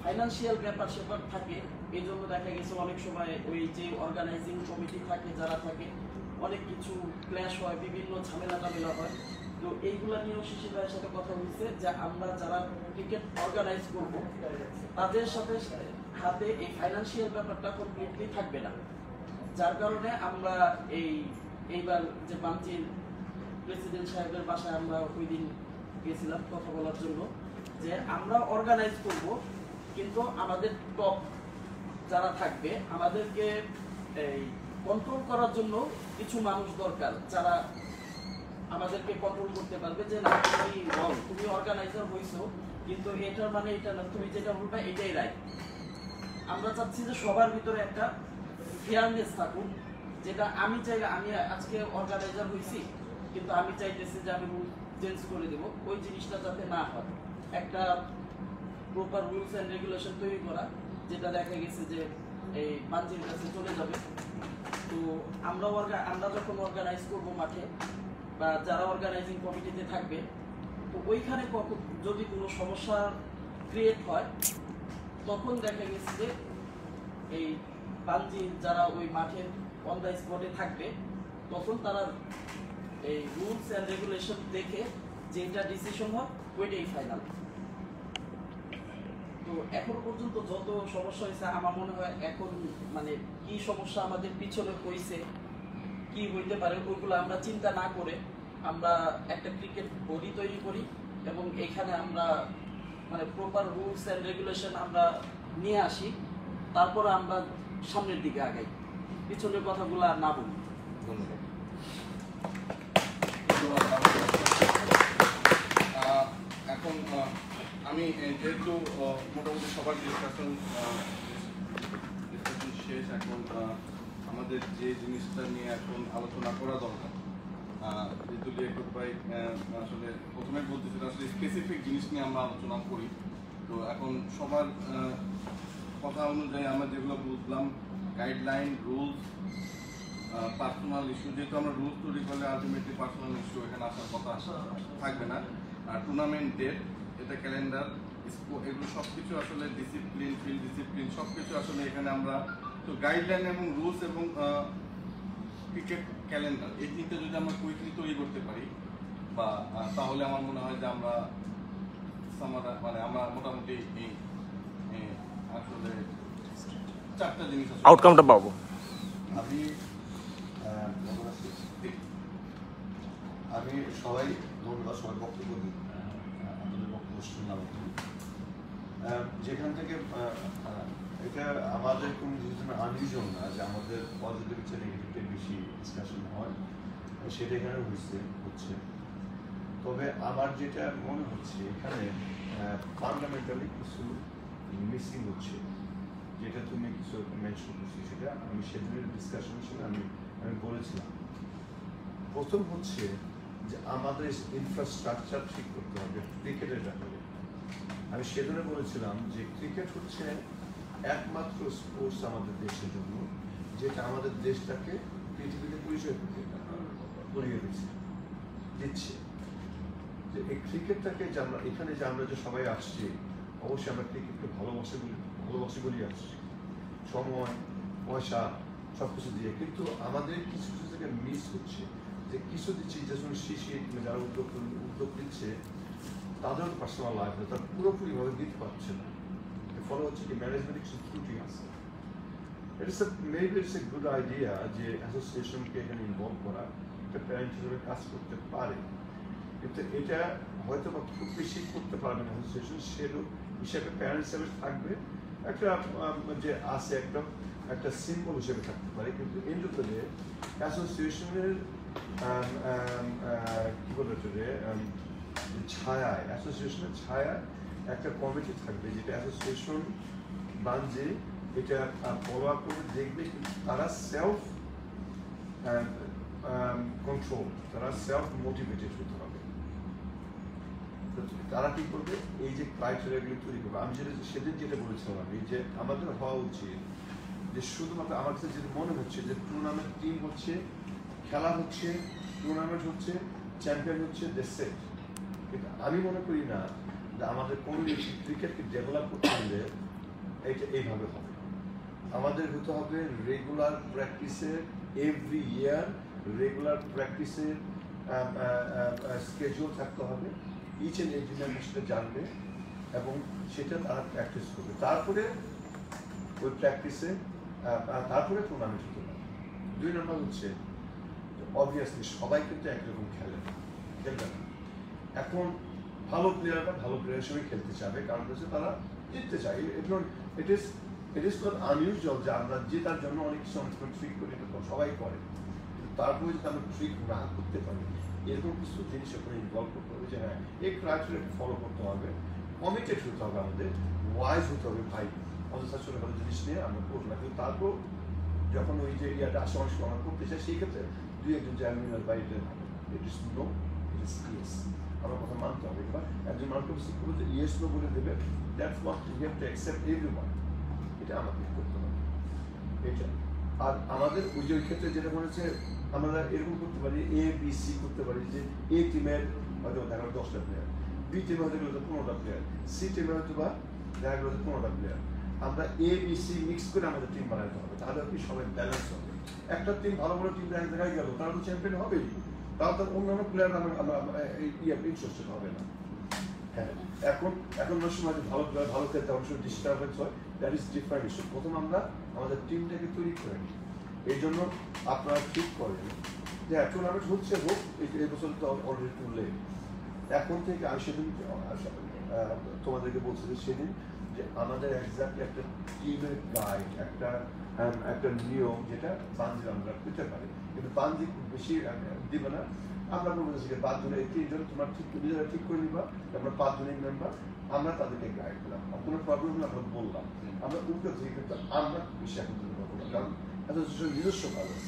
ফাইন্যান্সিয়াল ব্যাপার স্যাপার থাকে, এই জন্য দেখা গেছে অনেক সময় ওই যে অর্গানাইজিং কমিটি থাকে যারা থাকে অনেক কিছু ক্ল্যাশ হয়, বিভিন্ন ঝামেলা টামেলা হয়। তো এইগুলা নিয়েও শিশির ভাইয়ের সাথে কথা হয়েছে যে আমরা যারা ক্রিকেট অর্গানাইজ করব তাদের সাথে হাতে এই ফাইন্যান্সিয়াল ব্যাপারটা কমপ্লিটলি থাকবে না, যার কারণে আমরা এইবার যে বাঞ্চির প্রেসিডেন্ট সাহেবের বাসায় আমরা ওই দিন গেছিলাম কথা বলার জন্য যে আমরা অর্গানাইজ করব, কিন্তু আমাদের টপ যারা থাকবে আমাদেরকে এই কন্ট্রোল করার জন্য কিছু মানুষ দরকার যারা আমাদেরকে কন্ট্রোল করতে পারবে যে না তুমি অর্গানাইজার হইছো, কিন্তু এটার মানে এটা না, তুমি যেটা বলবে এটাই রাইট। আমরা চাচ্ছি যে সবার ভিতরে একটা ফেয়ারনেস থাকুক, যেটা আমি চাই আমি আজকে অর্গানাইজার হইছি কিন্তু আমি চাইতেছি যে আমি রুল চেঞ্জ করে দেব, ওই জিনিসটা যাতে না হয়। একটা প্রপার রুলস অ্যান্ড রেগুলেশন তৈরি করা, যেটা দেখা গেছে যে এই বাঞ্চির কাছে চলে যাবে। তো আমরা যখন অর্গানাইজ করবো মাঠে বা যারা অর্গানাইজিং কমিটিতে থাকবে, তো ওইখানে যদি কোনো সমস্যা ক্রিয়েট হয় তখন দেখা গেছে যে এই বাঞ্চির যারা ওই মাঠে অন দ্য স্পটে থাকবে তখন তারা এই রুলস অ্যান্ড রেগুলেশন দেখে যেটা ডিসিশন হয় ওইটাই ফাইনাল। তো এখন পর্যন্ত যত সমস্যা হয়েছে আমার মনে হয় এখন মানে কি সমস্যা আমাদের পিছনে হয়েছে, কি হইতে পারে, ওইগুলো আমরা চিন্তা না করে আমরা একটা ক্রিকেট বডি তৈরি করি এবং এখানে আমরা মানে প্রপার রুলস অ্যান্ড রেগুলেশন আমরা নিয়ে আসি, তারপরে আমরা সামনের দিকে আগাই, পিছনের কথাগুলো আর না বলি। এখন আমি যেহেতু মোটামুটি সবার ডিসকাশন শেষ, এখন আমাদের যে জিনিসটা নিয়ে এখন আলোচনা করা দরকার, যেহেতু লিয়াকত ভাই আসলে প্রথমে বলতেছিল আসলে স্পেসিফিক জিনিস নিয়ে আমরা আলোচনা করি। তো এখন সবার কথা অনুযায়ী আমরা যেগুলো বুঝলাম, গাইডলাইন, রুলস, পার্সোনাল ইস্যু, যেহেতু আমরা রুলস তৈরি করলে আলটিমেটলি পার্সোনাল ইস্যু এখানে আসার কথা থাকবে না, আর টুর্নামেন্ট ডেট, এটা ক্যালেন্ডার, এগুলো সব কিছু আসলে ডিসিপ্লিন, ফিল্ড ডিসিপ্লিন সব কিছু আসলে এখানে আমরা তো গাইডলাইন এবং রুলস এবং ক্রিকেট ক্যালেন্ডার এই তিনটে যদি আমরা কুইকলি তৈরি করতে পারি বা তাহলে আমার মনে হয় যে আমরা মানে আমরা মোটামুটি আসলে চারটা জিনিস আউটকামটা পাবো। আমি সবাই ধন্যবাদ, সবাই বক্তব্য দিই, আপনাদের বক্তব্য শুনলাম। যেখান থেকে এটা আমাদের কোনো জিনিস আনইউজুয়াল না যে আমাদের পজিটিভ চেয়ে নেগেটিভের বেশি ডিসকাশন হয়, সেটা এখানে হচ্ছে। তবে আমার যেটা মনে হচ্ছে এখানে ফান্ডামেন্টালি কিছু মিসিং হচ্ছে, যেটা তুমি কিছু মেনশন করছি, সেটা আমি সেদিনের ডিসকাশনের সময় আমি বলেছিলাম। প্রথম হচ্ছে যে আমাদের ইনফ্রাস্ট্রাকচার ঠিক করতে হবে ক্রিকেটের ব্যাপারে। আমি সেদিনে বলেছিলাম যে ক্রিকেট হচ্ছে একমাত্র স্পোর্টস আমাদের দেশের জন্য যেটা আমাদের দেশটাকে পৃথিবীতে পরিচয় করিয়ে দিচ্ছে। যে এই ক্রিকেটটাকে যে আমরা এখানে যে আমরা যে সবাই আসছি, অবশ্যই আমরা ক্রিকেটকে ভালোবাসি বলি আসছি, সময় পয়সা সব কিছু দিয়ে, কিন্তু আমাদের কিছু কিছু জায়গায় মিস হচ্ছে। যে কিছু দিচ্ছি যেমন শিশির যারা উদ্যোগ দিচ্ছে তাদের পার্সোনাল লাইফে তারা পুরোপুরিভাবে দিতে পারছে না, ফলে হচ্ছে কি ম্যানেজমেন্ট কিছু ত্রুটি আছে। Maybe it's a good idea যে অ্যাসোসিয়েশনকে এখানে ইনভলভ করা, একটা প্যারেন্ট হিসেবে কাজ করতে পারে, কিন্তু এটা হয়তো বা খুব বেশি করতে পারবে না অ্যাসোসিয়েশন, সেরও হিসেবে প্যারেন্ট হিসেবে থাকবে, একটা যে আছে একটা সিম্বল হিসেবে থাকতে পারে, কিন্তু এন্ড অফ দ্য ডে অ্যাসোসিয়েশনের কি বলে ছায়ায়, অ্যাসোসিয়েশনের ছায়ায় একটা কমিটি থাকবে যেটা অ্যাসোসিয়েশন বাঞ্জে এটা ফলো আপ করে দেখবে, কিন্তু তারা সেলফ কন্ট্রোল, তারা সেলফ মোটিভেটেড হতে হবে। তারা কি করবে, এই যে ক্রাইটেরিয়াগুলো তৈরি করবে। আমি সেদিন যেটা বলেছিলাম আমি যে আমাদের হওয়া উচিত যে শুধুমাত্র আমার কাছে যেটা মনে হচ্ছে যে টুর্নামেন্ট টিম হচ্ছে, খেলা হচ্ছে, টুর্নামেন্ট হচ্ছে, চ্যাম্পিয়ন হচ্ছে, কিন্তু আমি মনে করি না যে আমাদের কোনো ক্রিকেটকে ডেভেলপ করতে হলে এটা এইভাবে হবে। আমাদের হতে হবে রেগুলার প্র্যাকটিসের, এভরি ইয়ার রেগুলার প্র্যাকটিসের স্কেডিউল থাকতে হবে। ইচ অ্যান্ড এভরি মেম্বার সেটা জানবে এবং সেটা তারা প্র্যাকটিস করবে। তারপরে ওই প্র্যাকটিসে তারপরে টুর্নামেন্ট হতে পারে। 2 নম্বর হচ্ছে অবভিয়াসলি সবাই কিন্তু একরকম খেলবে না। এখন ভালো প্লেয়াররা ভালো প্লেয়ার হিসেবে খেলতে চাবে, কারণ হচ্ছে তারা জিততে চায়। ইট ইজ নট আনইউজুয়াল যে আমরা জেতার জন্য অনেক কিছু ট্রিক করি, সবাই করে, কিন্তু তারপরে যদি আমরা ট্রিক না করতে পারি, এরকম কিছু জিনিস ওখানে ইনভলভ করতে হবে যে হ্যাঁ এই ক্রাইটেরিয়া ফলো করতে হবে, কমিটেড হতে হবে, আমাদের ওয়াইজ হতে হবে। ভাই অযথা ছোটো ভালো জিনিস নিয়ে আমরা করবো না, কিন্তু তারপর যখন ওই যে ইয়াটা আসে অনেক সময় আমরা করতে চাই, সেই ক্ষেত্রে 2-1 চ্যাম্পিয়নের বাইরে ইট ইস নো, ইট ইস ইয়েস, আমার কথা মানতে হবে। এবার একজন মানুষ যে ইয়েস নো বলে দেবে, that's not, you have to accept everyone, এটা আমাকে করতে হবে। এটা আর আমাদের ওই যে ওই ক্ষেত্রে যেটা মনে হচ্ছে আমরা এরকম করতে পারি, A B C করতে পারি, যে A টিমের হয়তো দেখা গেল 10টা প্লেয়ার, B টিমে হয়তো 15টা প্লেয়ার, C টিমে হয়তো বা দেখা গেল 15টা প্লেয়ার। আমরা A B C মিক্স করে আমাদের টিম বানাতে হবে, তাহলে কি সবাই ব্যালেন্স হবে। একটা টিম ভালো ভালো টিম এক জায়গায় গেল, তারা তো চ্যাম্পিয়ন হবেই, তাহলে তার অন্যান্য প্লেয়ার আমরা ইন্টারেস্টেড হবে না। হ্যাঁ, এখন অনেক সময় ভালো প্লেয়ার ভালো খেলতে অনেক সময় ডিস্টার্বেন্স হয়, দ্যাট ইজ ডিফারেন্ট ইস্যু। প্রথম আমরা আমাদের টিমটাকে তৈরি করে নিই, এই জন্য আপনারা ঠিক করেন যে হ্যাঁ টুর্নামেন্ট হচ্ছে হোক, এই বছর তো অলরেডি তুললে এখন থেকে আমি সেদিন তোমাদেরকে বলছি যে সেদিন যে আমাদের একজাক্টলি একটা টিমের গাইড, একটা নিয়ম, যেটা বাঞ্জি আমরা পেতে পারি, কিন্তু বাঞ্জি খুব বেশি দিবে না। আমরা বলবো যে 5 জনের 3 জন তোমরা ঠিক নিজেরা ঠিক করে নিবা, আমরা 5 জনের মেম্বার, আমরা তাদেরকে গাইড করলাম, কোনো প্রবলেম হলে আমরা বললাম, আমরা উল্টো থেকে কিন্তু আমরা বেশি এখন করবো না, কারণ নিজস্ব কাজ আছে।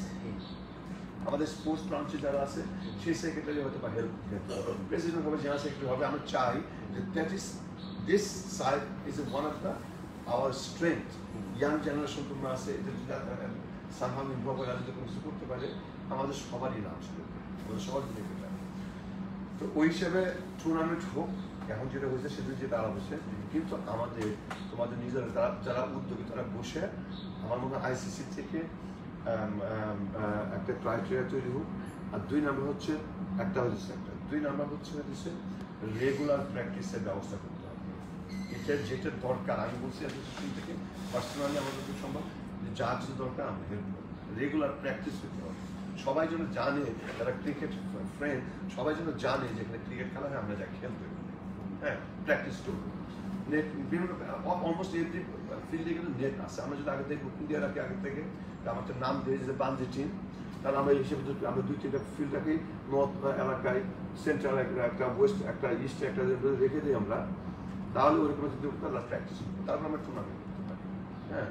আমাদের স্পোর্টস ব্রাঞ্চে যারা আছে সেই সেক্রেটারি হয়তো বা হেল্প প্রেসিডেন্ট হবে, জেনারেল সেক্রেটারি হবে। আমরা চাই যে that is this side is one of the our strength. Young generation তোমরা আছে, এটা যদি সামহাউ ইনভলভ হয়ে যদি কোনো কিছু করতে পারে, আমাদের সবারই নাম ছিল, আমাদের সবার দেখতে পারে। তো ওই হিসেবে টুর্নামেন্ট হোক, এখন যেটা হয়েছে সেদিন যেটা আলাপ হচ্ছে, কিন্তু আমাদের তোমাদের নিজেরা যারা উদ্যোগী তারা বসে, আমার মনে হয় ICC থেকে একটা ক্রাইটেরিয়া তৈরি হোক। আর 2 নম্বর হচ্ছে একটা হচ্ছে 2 নম্বর হচ্ছে রেগুলার প্র্যাকটিসের ব্যবস্থা করতে হবে। এটা যেটা দরকার, আমি বলছি অ্যাসোসিয়েশন থেকে পার্সোনালি আমাদের সম্ভব যে যা কিছু দরকার আমরা হেল্প করবো, রেগুলার প্র্যাকটিস করতে হবে। সবাই যেন জানে, যারা ক্রিকেট ফ্রেন্ড সবাই যেন জানে যে এখানে ক্রিকেট খেলা হয়, আমরা যা খেলতে পারি, হ্যাঁ প্র্যাকটিস করবো। নেট বিভিন্ন অলমোস্ট এভরি ফিল্ডে কিন্তু নেট আছে। আমরা যদি আগে দেখবো ইন্ডিয়ার আগে থেকে আমাদের নাম দিয়ে যে বাঞ্জি টিম, তাহলে আমরা এই হিসেবে আমরা 2-3টা ফিল্ডটাকে নর্থ এলাকায়, সেন্ট্রাল একটা, ওয়েস্ট একটা, ইস্টে একটা রেখে দিই আমরা, তাহলে ওরকম যদি তারা প্র্যাকটিস করবো, তারপর আমরা টুর্নামেন্ট করতে পারি। হ্যাঁ,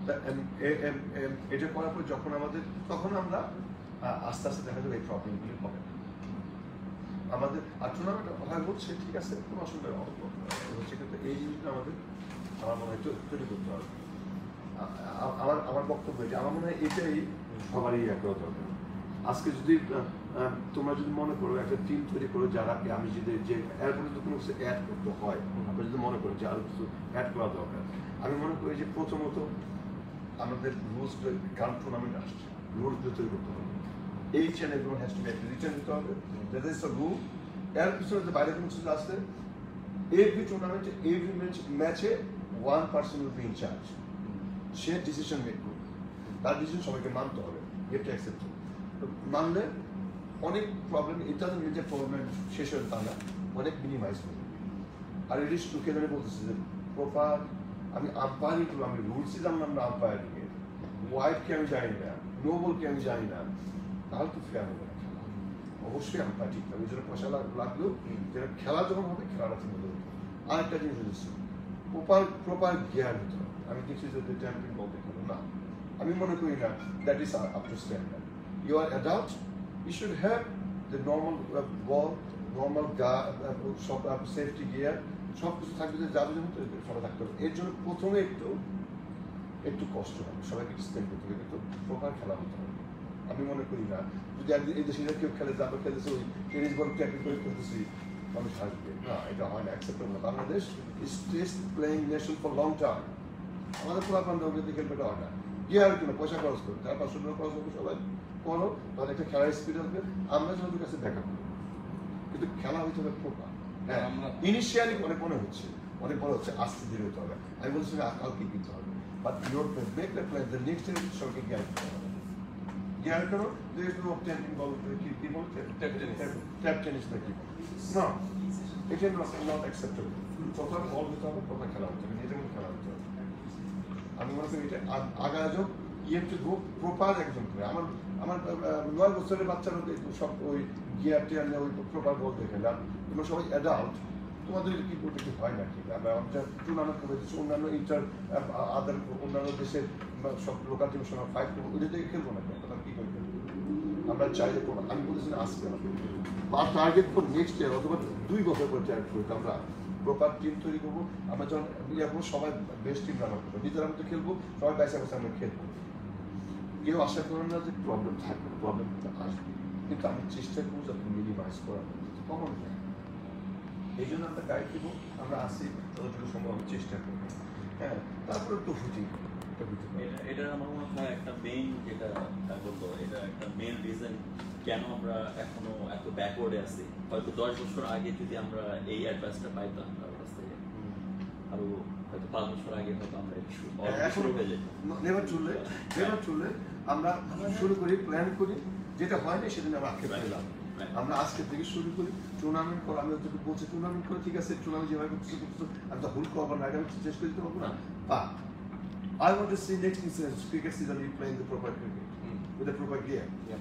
এটা করার পর যখন আমাদের, তখন আমরা আস্তে আস্তে দেখা যাবে এই প্রবলেমগুলি হবে না আমাদের। আর টুর্নামেন্ট হয় হচ্ছে ঠিক আছে, কোনো অসুবিধা হচ্ছে, কিন্তু এই জিনিসটা আমাদের আমার মনে হয় তৈরি করতে হবে। আমার বক্তব্য এটা, আমার মনে হয় এটাই সবারই একটা দরকার। আজকে যদি তোমরা যদি মনে করো একটা টিম তৈরি করো, যারা আমি যদি যে এরপরে যদি কোনো কিছু অ্যাড করতে হয়, আমরা যদি মনে করি যে আরো কিছু অ্যাড করা দরকার, আমি মনে করি যে প্রথমত আমাদের রুলসগুলো, কারণ টুর্নামেন্ট আসছে, রুলসগুলো তৈরি করতে হবে। এই চ্যানেলগুলো হ্যাজ টু বি একটা রিটার্ন দিতে হবে, দ্যাট ইজ দ্য রুল। এর পিছনে বাইরে কোনো কিছু আসছে, এভরি টুর্নামেন্টে এভরি ম্যাচে 1 person will be in charge, সে ডিসিশন মেক করবে, তার ডিসিশন সবাইকে মানতে হবে, এটা অ্যাকসেপ্ট মানলে অনেক প্রবলেম, এটা তো নিজের প্রবলেম শেষ হয়ে তা না, অনেক মিনিমাইজ হবে। আর ইট ইস টুকে ধরে বলতেছি যে প্রপার আমি আম্পায়ারিং করবো, আমি রুলসই জানলাম না আম্পায়ারিংয়ে, ওয়াইডকে আমি জানি না, নো বলকে আমি জানি না, তাহলে তো ফেয়ার হবে না খেলা। অবশ্যই আম্পায়ার ঠিক হবে, ওই জন্য পয়সা লাগলেও যেটা খেলা যখন হবে খেলাটা ঠিক হবে। আরেকটা জিনিস হচ্ছে প্রপার জ্ঞান হতে হবে। আমি দেখছি যে চ্যাম্পিয়ন বল দেখালো না, আমি মনে করি না that is up to standard. You are adult, you should have the normal ball, normal সব সেফটি গিয়ার, সব কিছু থাকবে, যে যাবে যেমন সবাই থাকতে হবে। এর জন্য প্রথমে একটু কষ্ট হবে, সবাইকে এক্সপ্লেন করতে হবে, কিন্তু প্রপার খেলা হতে হবে। আমি মনে করি না যদি এই দেশে কেউ খেলে, যাবে খেলেছে ওই টেনিস বল ট্যাকল করে খেলতেছি, মানুষ হাসবে না, এটা হয় না, অ্যাকসেপ্টেবল না। Bangladesh is test playing nation for long term. আমাদের পোলাপান দৌড়ে খেলবে এটা অর্ডার গিয়ার কিনো পয়সা খরচ করবে, তারা 500 টাকা খরচ করবে, সবাই করো, তাহলে একটা খেলার স্পিড আসবে, আমরা আমাদের কাছে দেখা করবো, কিন্তু খেলা হইতে হবে প্রপার। হ্যাঁ, ইনিশিয়ালি অনেক মনে হচ্ছে, অনেক বড় হচ্ছে, আস্তে ধীরে হতে হবে। আমি বলছি কালকে কিনতে হবে, but your make the plan the next day সবাইকে গিয়ার করতে হবে। গিয়ার করো, there is no obtaining ball কি বল ট্যাপ টেনিস না কি না, এটা নট অ্যাকসেপ্টেবল। প্রপার বল দিতে হবে, প্রপার খেলা হতে হবে, নিজের মতো খেলা হতে হবে। আমি মনে করি এটা আগায় যাও, ইয়ে টু গো প্রপার একজন করে। আমার 9 বছরের বাচ্চারা সব ওই গিয়ার টিয়ার ওই প্রপার বল দেখে না, তোমরা সবাই অ্যাডাল্ট, তোমাদের কি করতে কি হয় নাকি? আমরা টুর্নামেন্ট করে দিচ্ছি, অন্যান্য ইন্টার আদার অন্যান্য দেশের সব লোকাল টিমের সঙ্গে ফাইট করবো, ওদের থেকে খেলবো না, কথা কি করে খেলবো? আমরা চাইলে আমি বলেছি না আসবে না, বা টার্গেট ফর নেক্সট ইয়ার অথবা 2 বছর পরে টার্গেট করি, আমরা প্রপার টিম তৈরি করবো। আমরা যখন ইয়ে করবো সবাই বেস্ট টিম রান্না করবো, নিজেরা মধ্যে খেলবো, সবাই বাইসে বাইসে আমরা খেলবো। কেউ আশা করেন না যে প্রবলেম থাকবে, প্রবলেম আসবে, কিন্তু আমি চেষ্টা করবো যাতে মিনিমাইজ করার কমন যায়। এই জন্য আমরা গাইড দেবো, আমরা আসি যতটুকু সম্ভব আমি চেষ্টা করবো। হ্যাঁ, তারপরে তো হুটি এটা আমার মনে হয় একটা মেইন, যেটা বলবো এটা একটা মেইন রিজন কেন আমরা এখনো এত ব্যাকওয়ার্ডে আছি। হয়তো 10 বছর আগে যদি আমরা এই অ্যাডভাইসটা পাইতাম তার কাছ থেকে, আরো হয়তো 5 বছর আগে হয়তো আমরা শুরু হয়ে যেত। নেভার চললে আমরা শুরু করি, প্ল্যান করি, যেটা হয় না সেদিন আমরা আক্ষেপ পেলাম। আমরা আজকে থেকে শুরু করি, টুর্নামেন্ট করো, আমি ওদেরকে বলছি টুর্নামেন্ট করে, ঠিক আছে টুর্নামেন্ট যেভাবে করতেছো আমি তো ভুল করবো না, এটা আমি চেষ্টা করতে পারবো না। বা I want to see next cricket season you playing the proper cricket with the proper gear.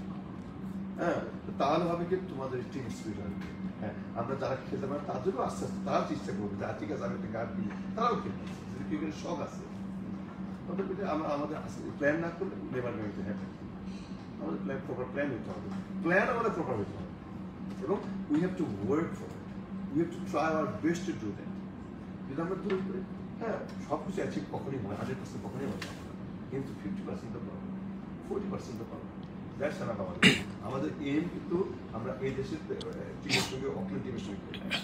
হ্যাঁ, তাহলে হবে কি তোমাদের টিম স্পিড হবে। হ্যাঁ, আমরা যারা খেলতে পারি তাদেরও আস্তে আস্তে তারা চেষ্টা করবে, যা ঠিক আছে আমি একটা গার্ড দিই, তারাও খেলবে, যদি ক্রিকেটের শখ আছে। তবে আমরা আমাদের প্ল্যান না করলে নেভার গোয়িং টু হ্যাপেন। আমাদের প্ল্যান প্রপার প্ল্যান হতে হবে, প্ল্যান আমাদের প্রপার হতে হবে, এবং we have to work for it, we have to try our best to do that. যদি আমরা দূর করি, হ্যাঁ সব কিছু অ্যাচিভ কখনই হয়, 100% কখনই হয়, কিন্তু 50% তো পাবো, 40% তো পাবো। দ্যাটস না আমাদের এম, কিন্তু আমরা এই দেশের টিমের সঙ্গে অকল্যান্ড টিমের সঙ্গে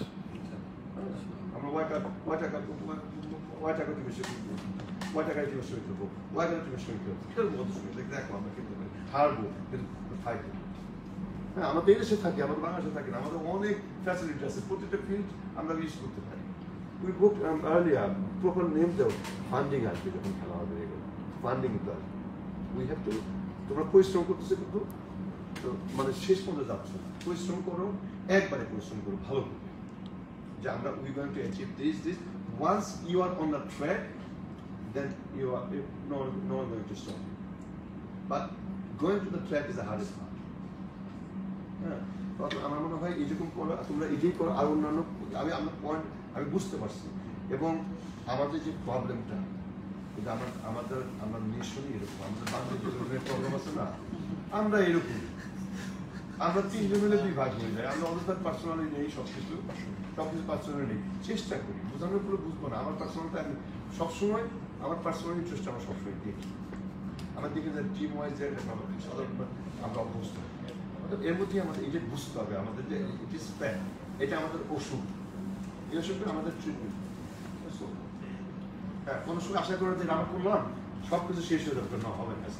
আমরা ওয়াটাকা টিমের সঙ্গে ওয়াটাকা টিমের সঙ্গে খেলবো, ওয়াটাকা টিমের সঙ্গে খেলবো সঙ্গে দেখো আমরা খেলতে পারি, হারবো কিন্তু ফাইট করবো। হ্যাঁ, আমাদের এই দেশে থাকি, আমাদের বাংলাদেশে থাকি না, আমাদের অনেক ফ্যাসিলিটি আছে, প্রত্যেকটা ফিল্ড আমরা ইউজ করতে পারি। We booked earlier, proper name the funding আসবে যখন খেলা হবে, এগুলো ফান্ডিং তো আসবে। উই হ্যাভ টু, তোমরা পরিশ্রম করতেছে কিন্তু মানে শেষ পর্যন্ত যাচ্ছ, পরিশ্রম করো, একবারে পরিশ্রম করো ভালো করে, যে আমরা we going to achieve this once you are on the track, then you are no one going to stop, but going to the track is the hardest part. হ্যাঁ, আমার মনে হয় এরকম করো, তোমরা এটাই করো। আর অন্যান্য আমার পয়েন্ট আমি বুঝতে পারছি, এবং আমাদের যে প্রবলেমটা, কিন্তু আমার নেশনই এরকম, আমাদের বাংলাদেশের প্রবলেম আছে না, আমরা এরকম, আমরা 3 জন মিলে 2 ভাগ হয়ে যায়, আমরা অবস্থান পার্সোনালি নেই, সবকিছু পার্সোনালি নেই, চেষ্টা করি বোঝানোর পরে বুঝবো না। আমার পার্সোনালটা আমি সবসময়, আমার পার্সোনাল ইন্টারেস্ট আমরা সবসময় দেখি, আমরা দেখি যে টিম ওয়াইজ যে সাধারণ আমরা অভ্যস্ত, এর মধ্যে আমাদের এটা বুঝতে হবে, আমাদের যে ইট ইজ ফ্যাক্ট, এটা আমাদের ওষুধ, এই ওষুধটা আমাদের ট্রিটমেন্ট। হ্যাঁ, কোনো সময় আশা করে যে আমরা করলাম সব কিছু শেষ হয়ে যাবে, না হবে না।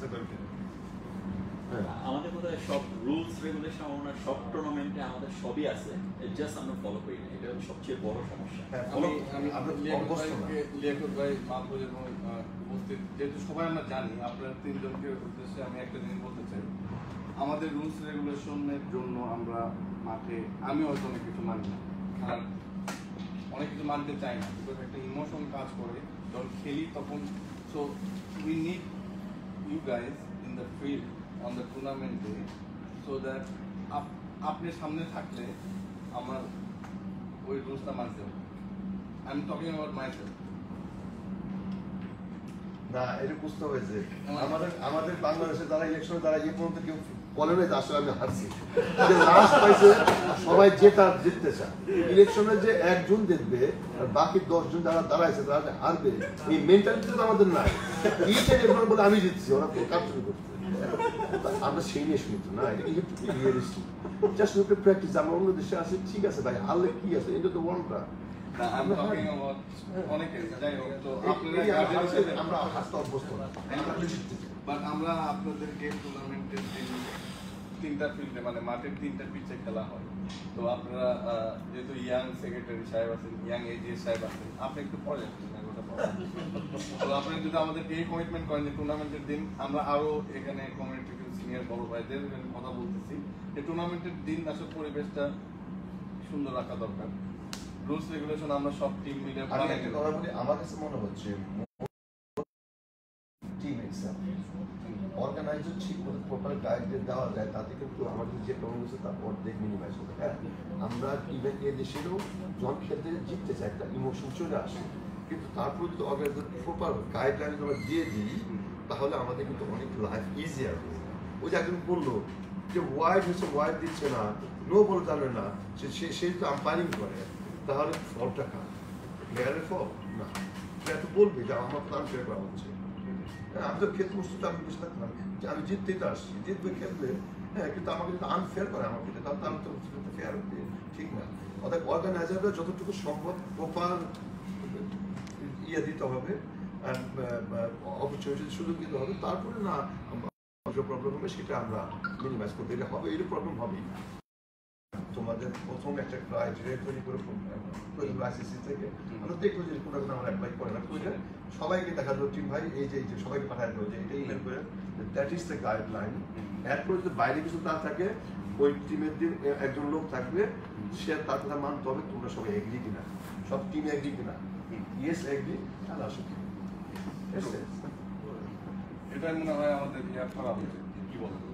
আমাদের বোধহয় সব রুলস রেগুলেশন, আমরা সব টুর্নামেন্টে আমাদের সবই আছে, জাস্ট আমরা ফলো করি না, এটা সবচেয়ে বড় সমস্যা। লিয়াকত ভাই, মাহবুব এবং উপস্থিত যেহেতু সবাই আমরা জানি, আপনার 3 জনকে উদ্দেশ্যে আমি একটা জিনিস বলতে চাই, আমাদের রুলস রেগুলেশনের জন্য আমরা মাঠে, আমি হয়তো অনেক কিছু মানি না, আর অনেক কিছু মানতে চাই না, বিকজ একটা ইমোশন কাজ করে যখন খেলি তখন। So we need you guys in the field on the tournament day, so that আপনি সামনে থাকলে আমার ওই রুলসটা মানতে হবে। I am talking about myself. না, এটা বুঝতে হবে যে আমাদের বাংলাদেশে যারা ইলেকশনে যারা এই পর্যন্ত কেউ বলে নাই যে আসলে আমি হারছি, যে লাস্ট পাইছে সবাই জিততে চায়। ইলেকশনে যে একজন জিতবে আর বাকি 10 জন যারা দাঁড়াইছে তারা হারবে, এই মেন্টালিটি তো আমাদের নাই। বলে আমি জিতছি, ওরা কারচুপি করছে, আমরা সেই নিয়ে শুনছি না, এটা কি রিয়েলিস্টিক, জাস্ট প্র্যাকটিস। আমরা অন্য দেশে আছি, ঠিক আছে ভাই, হারলে কি আছে, এটা তো ওয়ার্ল্ডটা না আই এম টকিং অ্যাবাউট অনেকে যাই হোক তো আপনারা আমরা হাসতে অভ্যস্ত না বাট আমরা আপনাদেরকে টুর্নামেন্টের দিন 3টা ফিল্ডে মানে মাঠের 3টা পিচে খেলা হয় তো আপনারা যেহেতু ইয়াং সেক্রেটারি সাহেব আছেন ইয়াং এজিএস সাহেব আছেন আপনি একটু পরে তো আপনি যদি আমাদেরকে এই কমিটমেন্ট করেন যে টুর্নামেন্টের দিন আমরা আরো এখানে কমিউনিটি সিনিয়র বড় ভাইদের কথা বলতেছি যে টুর্নামেন্টের দিন আসলে পরিবেশটা সুন্দর রাখা দরকার রুলস রেগুলেশন আমরা সব টিম মিলে আমার কাছে মনে হচ্ছে টিম এক্সাম অর্গানাইজার ঠিক মতো প্রপার গাইডলাইন দেওয়া যায় তাতে কিন্তু আমাদের যে প্রবলেম হচ্ছে তার অর্ধেক মিনিমাইজ হবে। হ্যাঁ আমরা ইভেন এ দেশেরও যখন খেলতে জিততে চাই একটা ইমোশন চলে আসে কিন্তু তারপর যদি অর্গানাইজার প্রপার গাইডলাইন আমরা দিয়ে দিই তাহলে আমাদের কিন্তু অনেক লাইফ ইজিয়ার হবে। ওই যে একজন বললো যে ওয়াইড হচ্ছে ওয়াইড দিচ্ছে না নো বল জানে না সে তো আম্পায়ারিং করে তাহলে ফলটা কার প্লেয়ারের ফল না প্লেয়ার তো বলবে যে আমার প্ল্যান প্লে করা হচ্ছে। আমি তো খেলতে বসতে আমি বুঝতে পারতাম যে আমি জিততেই তো আসছি জিতবে খেলবে হ্যাঁ কিন্তু আমাকে যদি আনফেয়ার করে আমাকে তাহলে আমি তো ফেয়ার ঠিক না অর্থাৎ অর্গানাইজাররা যতটুকু সম্ভব প্রপার ইয়ে দিতে হবে অপরচুনিটি সুযোগ দিতে হবে তারপরে না প্রবলেম হবে সেটা আমরা মিনিমাইজ করতে এটা হবে এর প্রবলেম হবেই না। তোমাদের প্রথম একটা ক্রাইটেরিয়া তৈরি করে আইসিসি থেকে আমরা দেখবো যে কোনো আমরা অ্যাপ্লাই করে না করে সবাইকে দেখা যাবে টিম ভাই এই যে সবাইকে পাঠায় দেবো যে এটা ইমেল করে দ্যাট ইজ দ্য গাইডলাইন এরপরে যদি বাইরে কিছু না থাকে ওই টিমের দিন একজন লোক থাকবে সে তার কথা মানতে হবে তোমরা সবাই এগ্রি কিনা সব টিম এগ্রি কিনা ইয়েস এগ্রি আর আসো এটাই মনে হয় আমাদের ইয়ার করা উচিত কি বলবো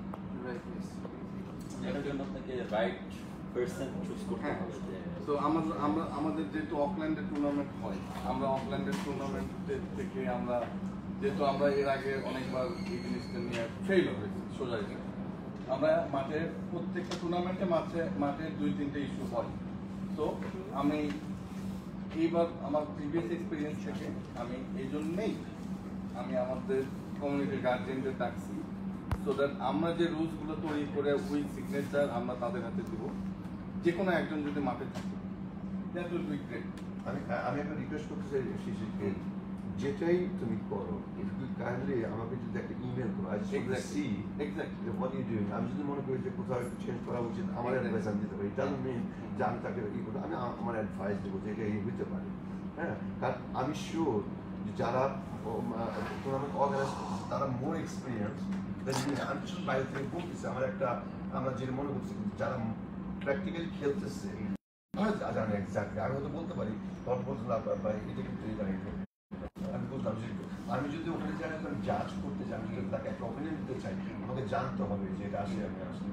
এটার জন্য আপনাকে রাইট পারসন চুজ করতে হবে তো আমাদের যেহেতু অকল্যান্ডে টুর্নামেন্ট হয় আমরা অকল্যান্ডের টুর্নামেন্টের থেকে আমরা যেহেতু আমরা এর আগে অনেকবার এই জিনিসটা নিয়ে ফেল হয়েছি সোজা হিসেবে আমরা মাঠের প্রত্যেকটা টুর্নামেন্টে মাঠে 2-3টে ইস্যু হয় তো আমি এইবার আমার প্রিভিয়াস এক্সপিরিয়েন্স থেকে আমি এই জন্যেই আমি আমাদের কমিউনিটির গার্জিয়ানদের ডাকছি সো দ্যাট আমরা যে রুলসগুলো তৈরি করে উইথ সিগনেচার আমরা তাদের হাতে দিব যে কোনো একজন যদি মাঠে থাকে দ্যাট উইল বি গ্রেট আমি একটা রিকোয়েস্ট করতে চাই শিশিরকে যেটাই তুমি করো একটু কাইন্ডলি আমাকে যদি একটা ইমেল করো I just see exactly what you doing আমি যদি মনে করি যে কোথাও একটু চেঞ্জ করা উচিত আমার অ্যাডভাইস আমি দিতে পারি ইট ডাজন্ট মিন যে আমি তাকে ই করবো আমি আমার অ্যাডভাইস দেবো যে এটা এই হইতে পারে হ্যাঁ কারণ আমি শিওর যে যারা টুর্নামেন্ট অর্গানাইজ করছে তারা মোর এক্সপিরিয়েন্স আমি শুধু বাইরে থেকে বলতেছি আমার একটা আমরা যেটা মনে করছি যারা প্র্যাকটিক্যালি খেলতেছে জানি এক্স্যাক্টলি আমি হয়তো বলতে পারি তখন বলছিলাম এটা কিন্তু আমি বলতাম যে আমি যদি ওখানে যাই আমি জাজ করতে চাই আমি যদি তাকে একটা অপিনিয়ন দিতে চাই আমাকে জানতে হবে যে এটা আসলে আমি আসলে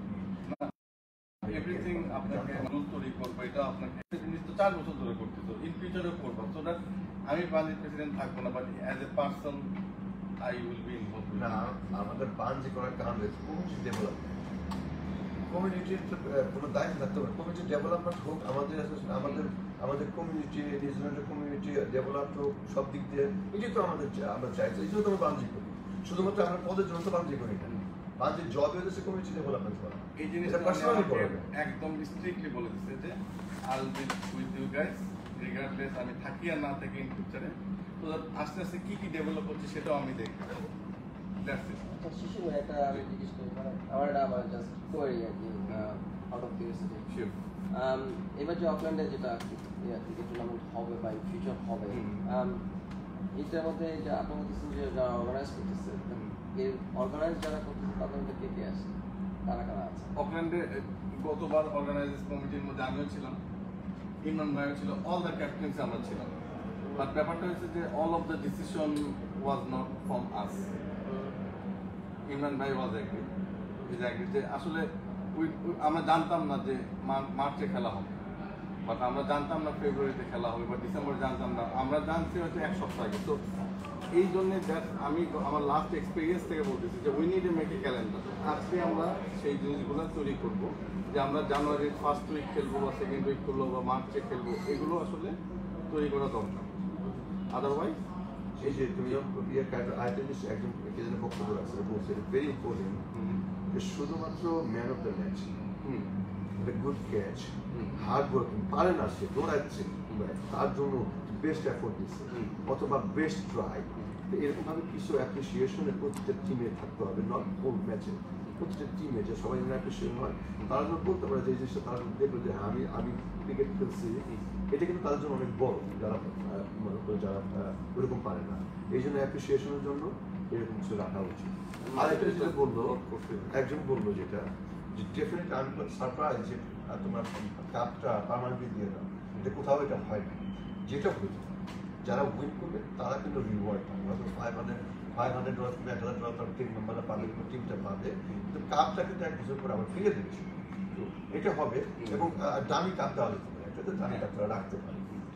এভরিথিং আপনাকে রুল তৈরি করবো এটা আপনাকে জিনিস তো 4 বছর ধরে করতেছো ইন ফিউচারও করবো সো দ্যাট আমি বাংলাদেশ প্রেসিডেন্ট থাকবো না but as a person I will be involve না আমাদের বাঞ্জি করার কারণ রয়েছে কমিউনিটি ডেভেলপমেন্ট কমিউনিটির কোনো দায়িত্ব থাকতে হবে কমিউনিটি ডেভেলপমেন্ট হোক আমাদের কমিউনিটি নিউজিল্যান্ডের কমিউনিটি ডেভেলপ হোক সব দিক দিয়ে এটাই তো আমরা চাই এই জন্য তো আমরা বাঞ্জি করি শুধুমাত্র আমরা পদের জন্য তো বাঞ্জি করি না বাঞ্জির জব হচ্ছে কমিউনিটি ডেভেলপমেন্ট করা এই জিনিসটা পার্সোনালি করবে একদম স্ট্রিক্টলি বলে দিচ্ছে যে I will be with you guys regardless আমি থাকি আর না থাকি ইন ফিউচারে তো আস্তে আস্তে কি ডেভেলপ হচ্ছে সেটাও আমি দেখব দ্যাটস ইট শিশির একটা আমি জিজ্ঞেস করি মানে আমার এটা আমার জাস্ট কোয়ারি আর কি আউট অফ কিউরিওসিটি শিওর এবার যে অকল্যান্ডে যেটা ক্রিকেট টুর্নামেন্ট হবে বা ইন ফিউচার হবে এটার মধ্যে যে আপনি বলতেছেন যে যারা অর্গানাইজ করতেছে এর অর্গানাইজ যারা করতেছে তাদের মধ্যে কে কে আছে কারা কারা আছে অকল্যান্ডে গতবার অর্গানাইজার কমিটির মধ্যে আমিও ছিলাম ইমরান ভাইও ছিল অল দ্য ক্যাপ্টেন্স আমরা ছিলাম বাট ব্যাপারটা হচ্ছে যে all of the decision was not from us Imran ভাই ওয়াজ এগ্রি যে আসলে আমরা জানতাম না যে মার্চে খেলা হবে বাট আমরা জানতাম না ফেব্রুয়ারিতে খেলা হবে বা ডিসেম্বরে জানতাম না আমরা জানছি হয়তো 1 সপ্তাহ আগে তো এই জন্যে আমি আমার লাস্ট এক্সপিরিয়েন্স থেকে বলতেছি যে we need a make a calendar আজকে আমরা সেই জিনিসগুলো তৈরি করবো যে আমরা জানুয়ারির ফার্স্ট উইক খেলবো বা সেকেন্ড উইক খেলবো বা মার্চে খেলবো এগুলো আসলে তৈরি করা দরকার আদারওয়াইজ এই যে তুমি একজন বক্তব্য রাখছে বলছে ভেরি ইম্পর্টেন্ট যে শুধুমাত্র man of the match good catch hard working পারে না সে দৌড়াচ্ছে তার জন্য বেস্ট এফোর্ট দিচ্ছে অথবা বেস্ট ট্রাই, এরকমভাবে কিছু অ্যাপ্রিসিয়েশনের প্রত্যেকটা টিমে থাকতে হবে, নট হোল ম্যাচে, প্রত্যেকটা টিমে যে সবাই যেন অ্যাপ্রিসিয়েশন হয়, তারা যেন বলতে পারে যে এই জিনিসটা তারা দেখলো যে আমি আমি ক্রিকেট খেলছি, এটা কিন্তু তাদের জন্য অনেক বড়, যারা মনে করে যারা ওরকম পারে না, এই জন্য অ্যাপ্রিসিয়েশনের জন্য এরকম কিছু রাখা উচিত। আর একটা যেটা বললো একজন বললো যেটা যে ডেফিনেট আমি সারপ্রাইজ যে তোমার কাপটা পার্মানেন্টলি দিয়ে দাও, এটা কোথাও এটা হয় না, যেটা হয়ে যায় যারা উইন করবে তারা কিন্তু রিওয়ার্ড পাবে, হয়তো $500 কিংবা $1000 তার টিম মেম্বাররা পাবে, কিন্তু টিমটা পাবে, কিন্তু কাপটা কিন্তু 1 বছর পরে আবার ফিরে দেবে, এটা হবে। এবং দামি কাপ দেওয়া যেতে পারে, একটা তো দামি কাপ তারা রাখতে পারে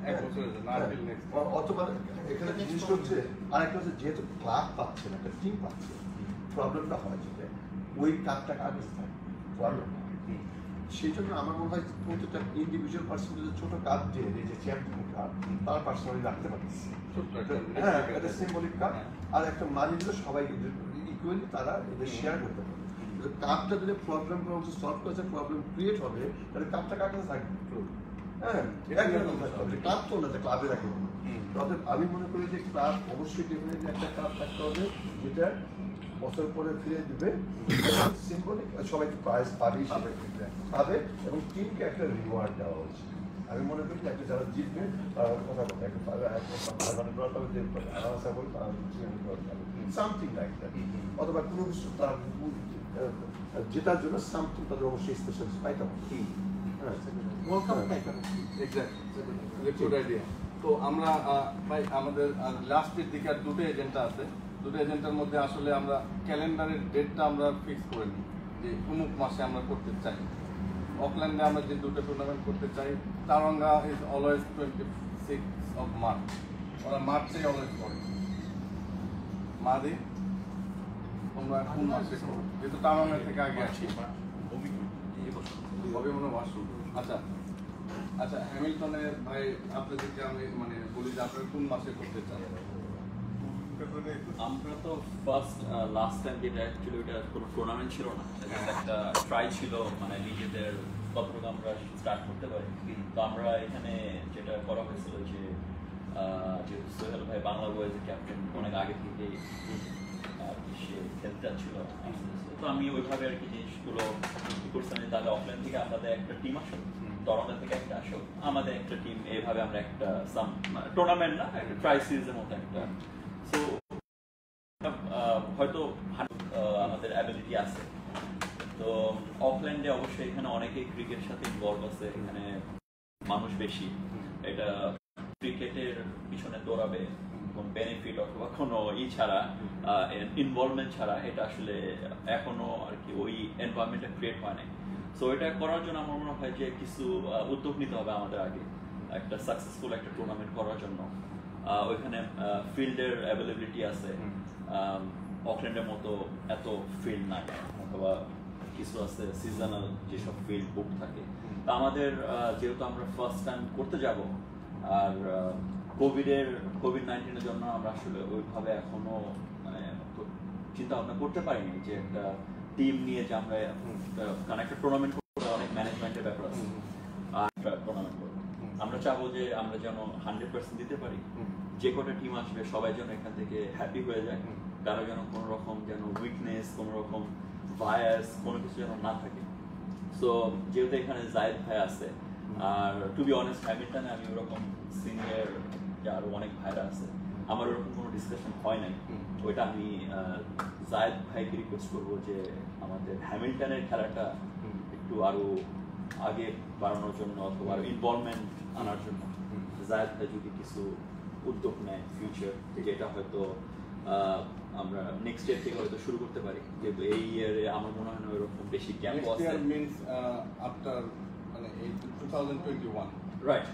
অথবা এখানে জিনিস হচ্ছে আরেকটা হচ্ছে যেহেতু ক্লাব পাচ্ছে না, একটা টিম পাচ্ছে, প্রবলেমটা হয় যে ওই কাপটা কাগজ থাকে প্রবলেম, সেই জন্য আমার মনে হয় প্রত্যেকটা ইন্ডিভিজুয়াল পার্সন যদি ছোট কাপ দিয়ে এই যে চ্যাম্পিয়ন কাপ তারা পার্সোনালি রাখতে পারতেছে, হ্যাঁ একটা সিম্বলিক কাপ, আর একটা মানি দিলে সবাই ইকুয়ালি তারা এদের শেয়ার করতে পারে। কাপটা দিলে প্রবলেম সলভ করেছে, প্রবলেম ক্রিয়েট হবে, তাহলে কাপটা কাগজ থাকবে, হ্যাঁ ক্লাব তো না, ক্লাবে রাখে। অতএব আমি মনে করি যে ক্লাব অবশ্যই ডেফিনেটলি একটা ক্লাব থাকতে হবে যেটা বছর পরে ফিরে দিবে, সিম্বলিক সবাইকে প্রাইজ পাবে এবং টিমকে একটা রিওয়ার্ড দেওয়া উচিত। আমি মনে করি যে একটা যারা জিতবে তারা কথা বলতে একটা $500 সামথিং লাইক দ্যাট, অথবা কোনো কিছু তারা জেতার জন্য সামথিং তাদের অবশ্যই স্পেশাল পাইতে হবে। Good idea. তো আমরা ভাই আমাদের লাস্টের দিকে আর দুটো এজেন্ডা আছে, দুটো এজেন্ডার মধ্যে আসলে আমরা ক্যালেন্ডারের ডেটটা আমরা ফিক্স করে নিই যে অমুক মাসে আমরা করতে চাই। অকল্যান্ডে আমরা যে দুটো টুর্নামেন্ট করতে চাই, তারঙ্গা ইজ অলওয়েজ 26 মার্চ, ওরা মার্চে অলওয়েজ করে। মাদি তোমরা কোন মাসে করো, যেহেতু তারঙ্গা থেকে আগে আসি আচ্ছা আচ্ছা হ্যামিল্টনের ভাই আপনাদেরকে আমি মানে বলি যে আপনারা কোন মাসে করতে চান? আমরা তো ফার্স্ট লাস্ট টাইম যেটা অ্যাকচুয়ালি ওটা কোনো টুর্নামেন্ট ছিল না, একটা ট্রাই ছিল, মানে নিজেদের কতটুকু আমরা স্টার্ট করতে পারি। তো আমরা এখানে যেটা করা হয়েছিল যে যেহেতু সোহেল ভাই বাংলা বয়েজের ক্যাপ্টেন অনেক আগে থেকেই সে খেলতে চাচ্ছিল, তো আমি ওইভাবে আর কি জিনিসগুলো করছিলাম যে তাহলে অফলাইন থেকে আমাদের একটা টিম আসুক, তরঙ্গা থেকে একটা আসুক, আমাদের একটা টিম, এইভাবে আমরা একটা সাম টুর্নামেন্ট না একটা ট্রাই সিরিজের মতো একটা, সো হয়তো আমাদের অ্যাবিলিটি আছে। তো অকল্যান্ডে অবশ্যই এখানে অনেকেই ক্রিকেটের সাথে ইনভলভ আছে, এখানে মানুষ বেশি, এটা ক্রিকেটের পিছনে দৌড়াবে কোন বেনিফিট অথবা কোনো ছাড়া ইনভলভমেন্ট ছাড়া এটা আসলে এখনো আর কি ওই এনভায়রনমেন্টটা ক্রিয়েট হয় নাই। সো এটা করার জন্য আমার মনে হয় যে কিছু উদ্যোগ নিতে হবে আমাদের আগে একটা সাকসেসফুল একটা টুর্নামেন্ট করার জন্য। ওইখানে ফিল্ডের অ্যাভেলেবিলিটি আছে, অকল্যান্ডের মতো এত ফিল্ড নাই, অথবা কিছু আছে সিজনাল যেসব ফিল্ড বুক থাকে। তা আমাদের যেহেতু আমরা ফার্স্ট টাইম করতে যাব, আর কোভিড-19 জন্য আমরা আসলে ওইভাবে এখনো মানে চিন্তা ভাবনা করতে পারিনি যে একটা টিম নিয়ে যে আমরা কারণ একটা টুর্নামেন্ট করতে অনেক ম্যানেজমেন্টের ব্যাপার আছে, আর টুর্নামেন্ট করবো আমরা চাবো যে আমরা যেন 100% দিতে পারি, যে কটা টিম আসবে সবাই যেন এখান থেকে হ্যাপি হয়ে যায়, কারো যেন কোনো রকম যেন উইকনেস, কোনো রকম বায়াস, কোনো কিছু যেন না থাকে। সো যেহেতু এখানে জায়েদ ভাই আছে, আর টু বি অনেস্ট হ্যামিল্টনে আমি ওরকম সিনিয়র আরো অনেক ভাইরা আছে, আমার ওরকম কোনো ডিসকাশন হয় নাই, ওইটা আমি জায়েদ ভাইকে রিকোয়েস্ট করবো যে আমাদের হ্যামিল্টনের খেলাটা একটু আরো আগে বাড়ানোর জন্য অথবা আরো ইনভলভমেন্ট আনার জন্য জায়েদ ভাই যদি কিছু উদ্যোগ নেয় ফিউচার, যেটা হয়তো আমরা নেক্সট ইয়ার থেকে হয়তো শুরু করতে পারি, যেহেতু এই ইয়ারে আমার মনে হয় না ওইরকম বেশি ক্যাম্প আছে। মিন্স আফটার মানে এই 2021 রাইট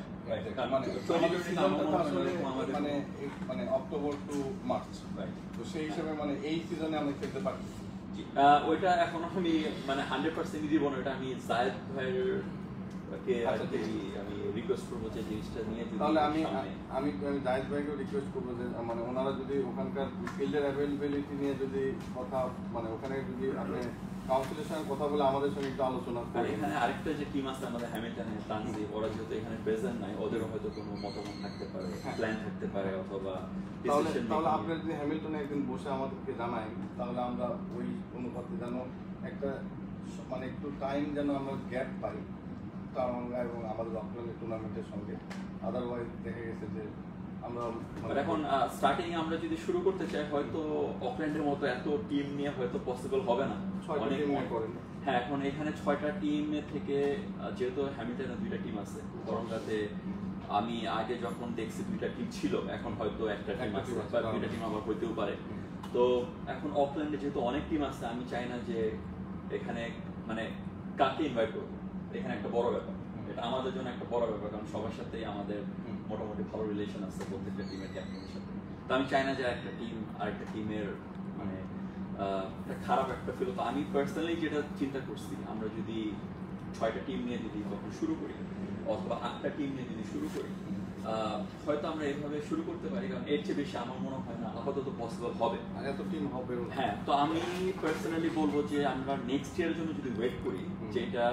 মানে অক্টোবর টু মার্চ, রাইট? তো সেই হিসাবে মানে এই সিজনে আমরা খেলতে পারি। ওইটা এখন আমি মানে 100% দিব না, এটা আমি জায়েদ ভাইয়ের আমি রিকোয়েস্ট করবো যে জিনিসটা নিয়ে যদি তাহলে আমি সামনে- আমি জাহিদ ভাইকে রিকোয়েস্ট করবো যে মানে ওনারা যদি ওখানকার ফিল্ডের অ্যাভেলেবিলিটি নিয়ে যদি কথা মানে ওখানে যদি আপনি কাউন্সিলের সঙ্গে কথা বলে আমাদের সঙ্গে একটু আলোচনা আর করেন। এখানে আরেকটা যে টিম আছে আমাদের হ্যামিল্টনে ট্রানজিট, ওরা যেহেতু এখানে প্রেজেন্ট নাই, ওদেরও হয়তো কোনো মতামত থাকতে পারে, প্ল্যান থাকতে পারে, অথবা তাহলে decision তাহলে making- আপনি যদি হ্যামিল্টনে একদিন বসে আমাদেরকে জানাই, তাহলে আমরা ওই অনুপাতে যেন একটা মানে একটু টাইম যেন আমরা গ্যাপ পাই টাওয়াঙ্গা এবং আমাদের অকল্যান্ড টুর্নামেন্টের সঙ্গে। আদারওয়াইজ দেখা গেছে যে আমরা But এখন স্টার্টিং আমরা যদি শুরু করতে চাই, হয়তো অকল্যান্ডের মতো এত টিম নিয়ে হয়তো পসিবল হবে না। 6টা অনেক টিম নিয়ে করেন। হ্যাঁ, এখন এখানে 6টা টিমের থেকে যেহেতু হ্যামিল্টনে 2টা টিম আছে, বরংটাতে আমি আগে যখন দেখছি 2টা টিম ছিল, এখন হয়তো একটা টিম আছে বা 2টা টিম আবার হইতেও পারে। তো এখন অকল্যান্ডে যেহেতু অনেক টিম আছে, আমি চাই না যে এখানে মানে কাকে ইনভাইট করবো, এখানে একটা বড় ব্যাপার, এটা আমাদের জন্য একটা বড় ব্যাপার, কারণ সবার সাথেই আমাদের মোটামুটি ভালো রিলেশন আছে প্রত্যেকটা টিমের ক্যাপ্টেনের সাথে। তো আমি চাই না যে একটা টিম আরেকটা টিমের মানে একটা খারাপ একটা ফিল। তো আমি পার্সোনালি যেটা চিন্তা করছি, আমরা যদি 6টা টিম নিয়ে যদি তখন শুরু করি, অথবা 8টা টিম নিয়ে যদি শুরু করি, হয়তো আমরা এইভাবে শুরু করতে পারি, কারণ এর চেয়ে বেশি আমার মনে হয় না আপাতত পসিবল হবে। এত টিম হবে। হ্যাঁ, তো আমি পার্সোনালি বলবো যে আমরা নেক্সট ইয়ারের জন্য যদি ওয়েট করি, যেটা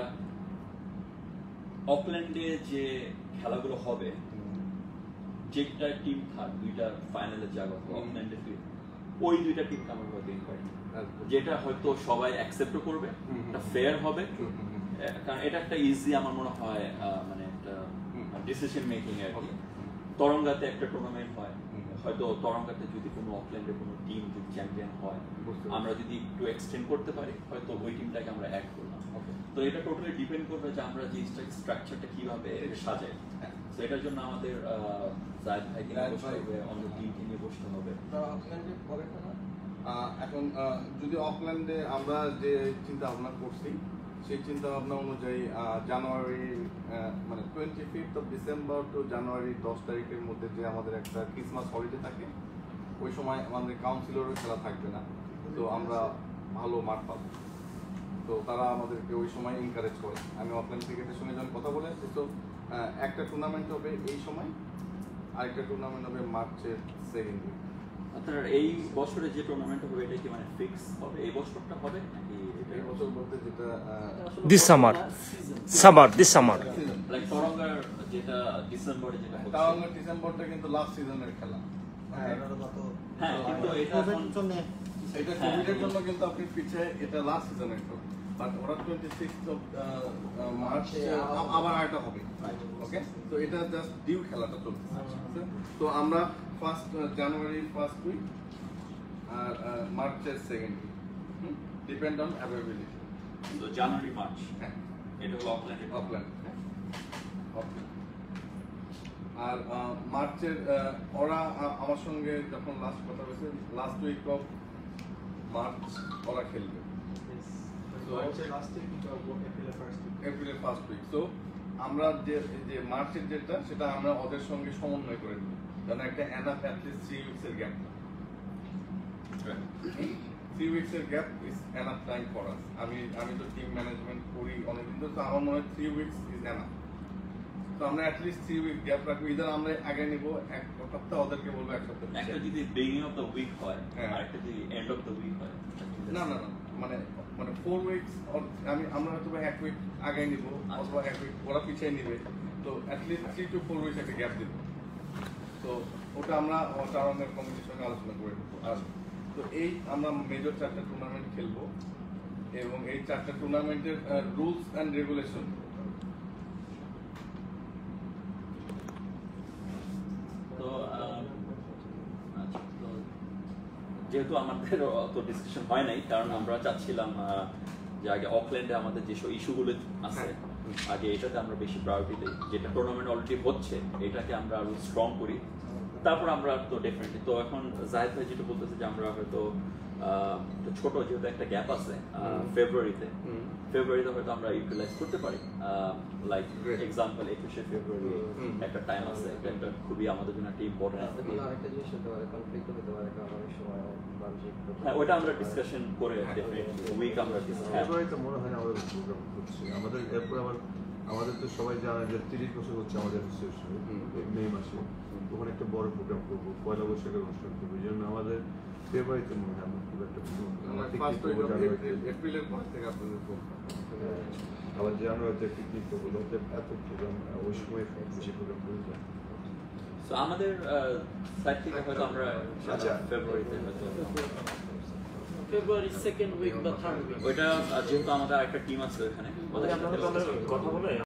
অকল্যান্ডে যে খেলাগুলো হবে, যেটা টিম থাক 2টা ফাইনালে যাবে অকল্যান্ডে, ওই 2টা টিমকে আমরা হয়তো ইনভাইট, যেটা হয়তো সবাই অ্যাকসেপ্টও করবে, এটা ফেয়ার হবে, কারণ এটা একটা ইজি আমার মনে হয় মানে একটা ডিসিশন মেকিং আর কি। তরঙ্গাতে একটা টুর্নামেন্ট হয়, হয়তো তরঙ্গাতে যদি কোনো অকল্যান্ডের কোনো টিম যদি চ্যাম্পিয়ন হয়, আমরা যদি একটু এক্সটেন্ড করতে পারি, হয়তো ওই টিমটাকে আমরা অ্যাড করলাম। তো এটা টোটালি ডিপেন্ড করবে যে আমরা জিনিসটা স্ট্রাকচারটা কিভাবে সাজাই। তো এটার জন্য আমাদের জাহিদ ভাইকে নিয়ে বসতে হবে, অন্য টিমকে নিয়ে বসতে হবে। এখন যদি অকল্যান্ডে আমরা যে চিন্তা ভাবনা করছি, সেই চিন্তা ভাবনা অনুযায়ী জানুয়ারি মানে 25th of December টু জানুয়ারি 10 তারিখের মধ্যে যে আমাদের একটা ক্রিসমাস হলিডে থাকে, ওই সময় আমাদের কাউন্সিলরও খেলা থাকবে না, তো আমরা ভালো মাঠ পাবো। তো তারা আমাদেরকে ওই সময় এনকারেজ করে। আমি অকল্যান্ড ক্রিকেটের সঙ্গে যখন কথা বলে আসছি, তো একটা টুর্নামেন্ট হবে এই সময়, আরেকটা টুর্নামেন্ট হবে মার্চের 2nd উইক। আপনার এই বছরে যে টুর্নামেন্ট হবে, এটা কি মানে ফিক্স হবে এই বছরটা হবে নাকি এই বছর বলতে যেটা this summer লাইক তরঙ্গার যেটা ডিসেম্বরে যেটা হচ্ছে, তরঙ্গার ডিসেম্বরটা কিন্তু লাস্ট সিজনের খেলা। হ্যাঁ, কিন্তু এটা এখন এটা কোভিডের জন্য কিন্তু আপনি পিছিয়ে, এটা লাস্ট সিজনের খেলা, বাট ওরা 26th of মার্চ আবার আরেকটা হবে। ওকে, তো এটা জাস্ট ডিউ খেলাটা চলছে। তো আমরা ফার্স্ট জানুয়ারি ফার্স্ট উইক আর মার্চের 2nd week, depend on availability. তো জানুয়ারি মার্চ, হ্যাঁ, এটা হলো অকল্যান্ড। আর মার্চের ওরা আমার সঙ্গে যখন লাস্ট কথা হয়েছে, লাস্ট উইক অফ মার্চ ওরা খেলবে, এপ্রিলের ফার্স্ট উইক। তো আমরা যে মার্চের যেটা, সেটা আমরা ওদের সঙ্গে সমন্বয় করে দেবো, যেন একটা এনাফ অ্যাটলিস্ট 3 উইকসের গ্যাপ। 3 উইকসের gap is enough time for us. আমি তো টিম ম্যানেজমেন্ট করি অনেকদিন ধরে, তো আমার মনে হয় 3 উইকস ইজ এনাফ। তো আমরা অ্যাটলিস্ট 3 উইক গ্যাপ রাখবো, ইদার আমরা আগে নিব এক সপ্তাহ, ওদেরকে বলবো এক সপ্তাহ। একটা যদি বিগিনিং অফ দ্য উইক হয়, আর একটা যদি এন্ড অফ দ্য উইক হয়, না মানে 4 উইকস, আমরা হয়তো 1 উইক আগে নিব, অথবা 1 উইক ওরা পিছিয়ে নিবে, তো অ্যাটলিস্ট 3 to 4 উইকস একটা গ্যাপ দিব। তো ওটা আমরা টাওয়াঙ্গার কমিটির সঙ্গে আলোচনা করে দেবো। আর তো এই আমরা মেজর 4টা টুর্নামেন্ট খেলবো, এবং এই 4টা টুর্নামেন্টের রুলস অ্যান্ড রেগুলেশন যেহেতু আমাদের অত ডিসকাশন হয় নাই, কারণ আমরা চাচ্ছিলাম যে আগে অকল্যান্ডে আমাদের যেসব ইস্যুগুলো আছে, আগে এটাতে আমরা বেশি প্রায়োরিটি দিই, যেটা টুর্নামেন্ট অলরেডি হচ্ছে এটাকে আমরা আরো স্ট্রং করি, তারপর আমরা তো ডেফিনেটলি। তো এখন জাহিদ ভাই যেটা বলতেছে যে আমরা হয়তো ছোট যেহেতু একটা গ্যাপ আছে ফেব্রুয়ারিতে হয়তো আমরা ইউটিলাইজ করতে পারি, লাইক এক্সাম্পল 21শে ফেব্রুয়ারি একটা টাইম আছে, এটা একটা খুবই আমাদের জন্য একটা ইম্পর্টেন্ট আছে। আরেকটা জিনিস হতে পারে, কনফ্লিক্ট হতে পারে, কারণ অনেক সময় হ্যাঁ, ওটা আমরা ডিসকাশন করে ডেফিনেটলি উইক আমরা ফেব্রুয়ারিতে মনে হয় না আমাদের প্রোগ্রাম হচ্ছে, আমাদের এরপর আবার আমাদের তো সবাই জানে যে 30 বছর হচ্ছে আমাদের অ্যাসোসিয়েশন মে মাসে, তখন একটা বড় প্রোগ্রাম করবো, পয়লা বৈশাখের অনুষ্ঠান করবো। এই জন্য আমাদের ফেব্রুয়ারিতে মনে হয় আমরা খুব একটা এপ্রিলের পর থেকে আপনাদের আবার জানুয়ারিতে পিকনিক করবো, এত প্রোগ্রাম ওই সময় বেশি প্রোগ্রাম করে যায়। তো আমাদের সাইড থেকে হয়তো আমরা ফেব্রুয়ারিতে হয়তো ফেব্রুয়ারি সেকেন্ড উইক বা থার্ড উইক ওইটা যেহেতু আমাদের একটা টিম আছে ওখানে কথা বলে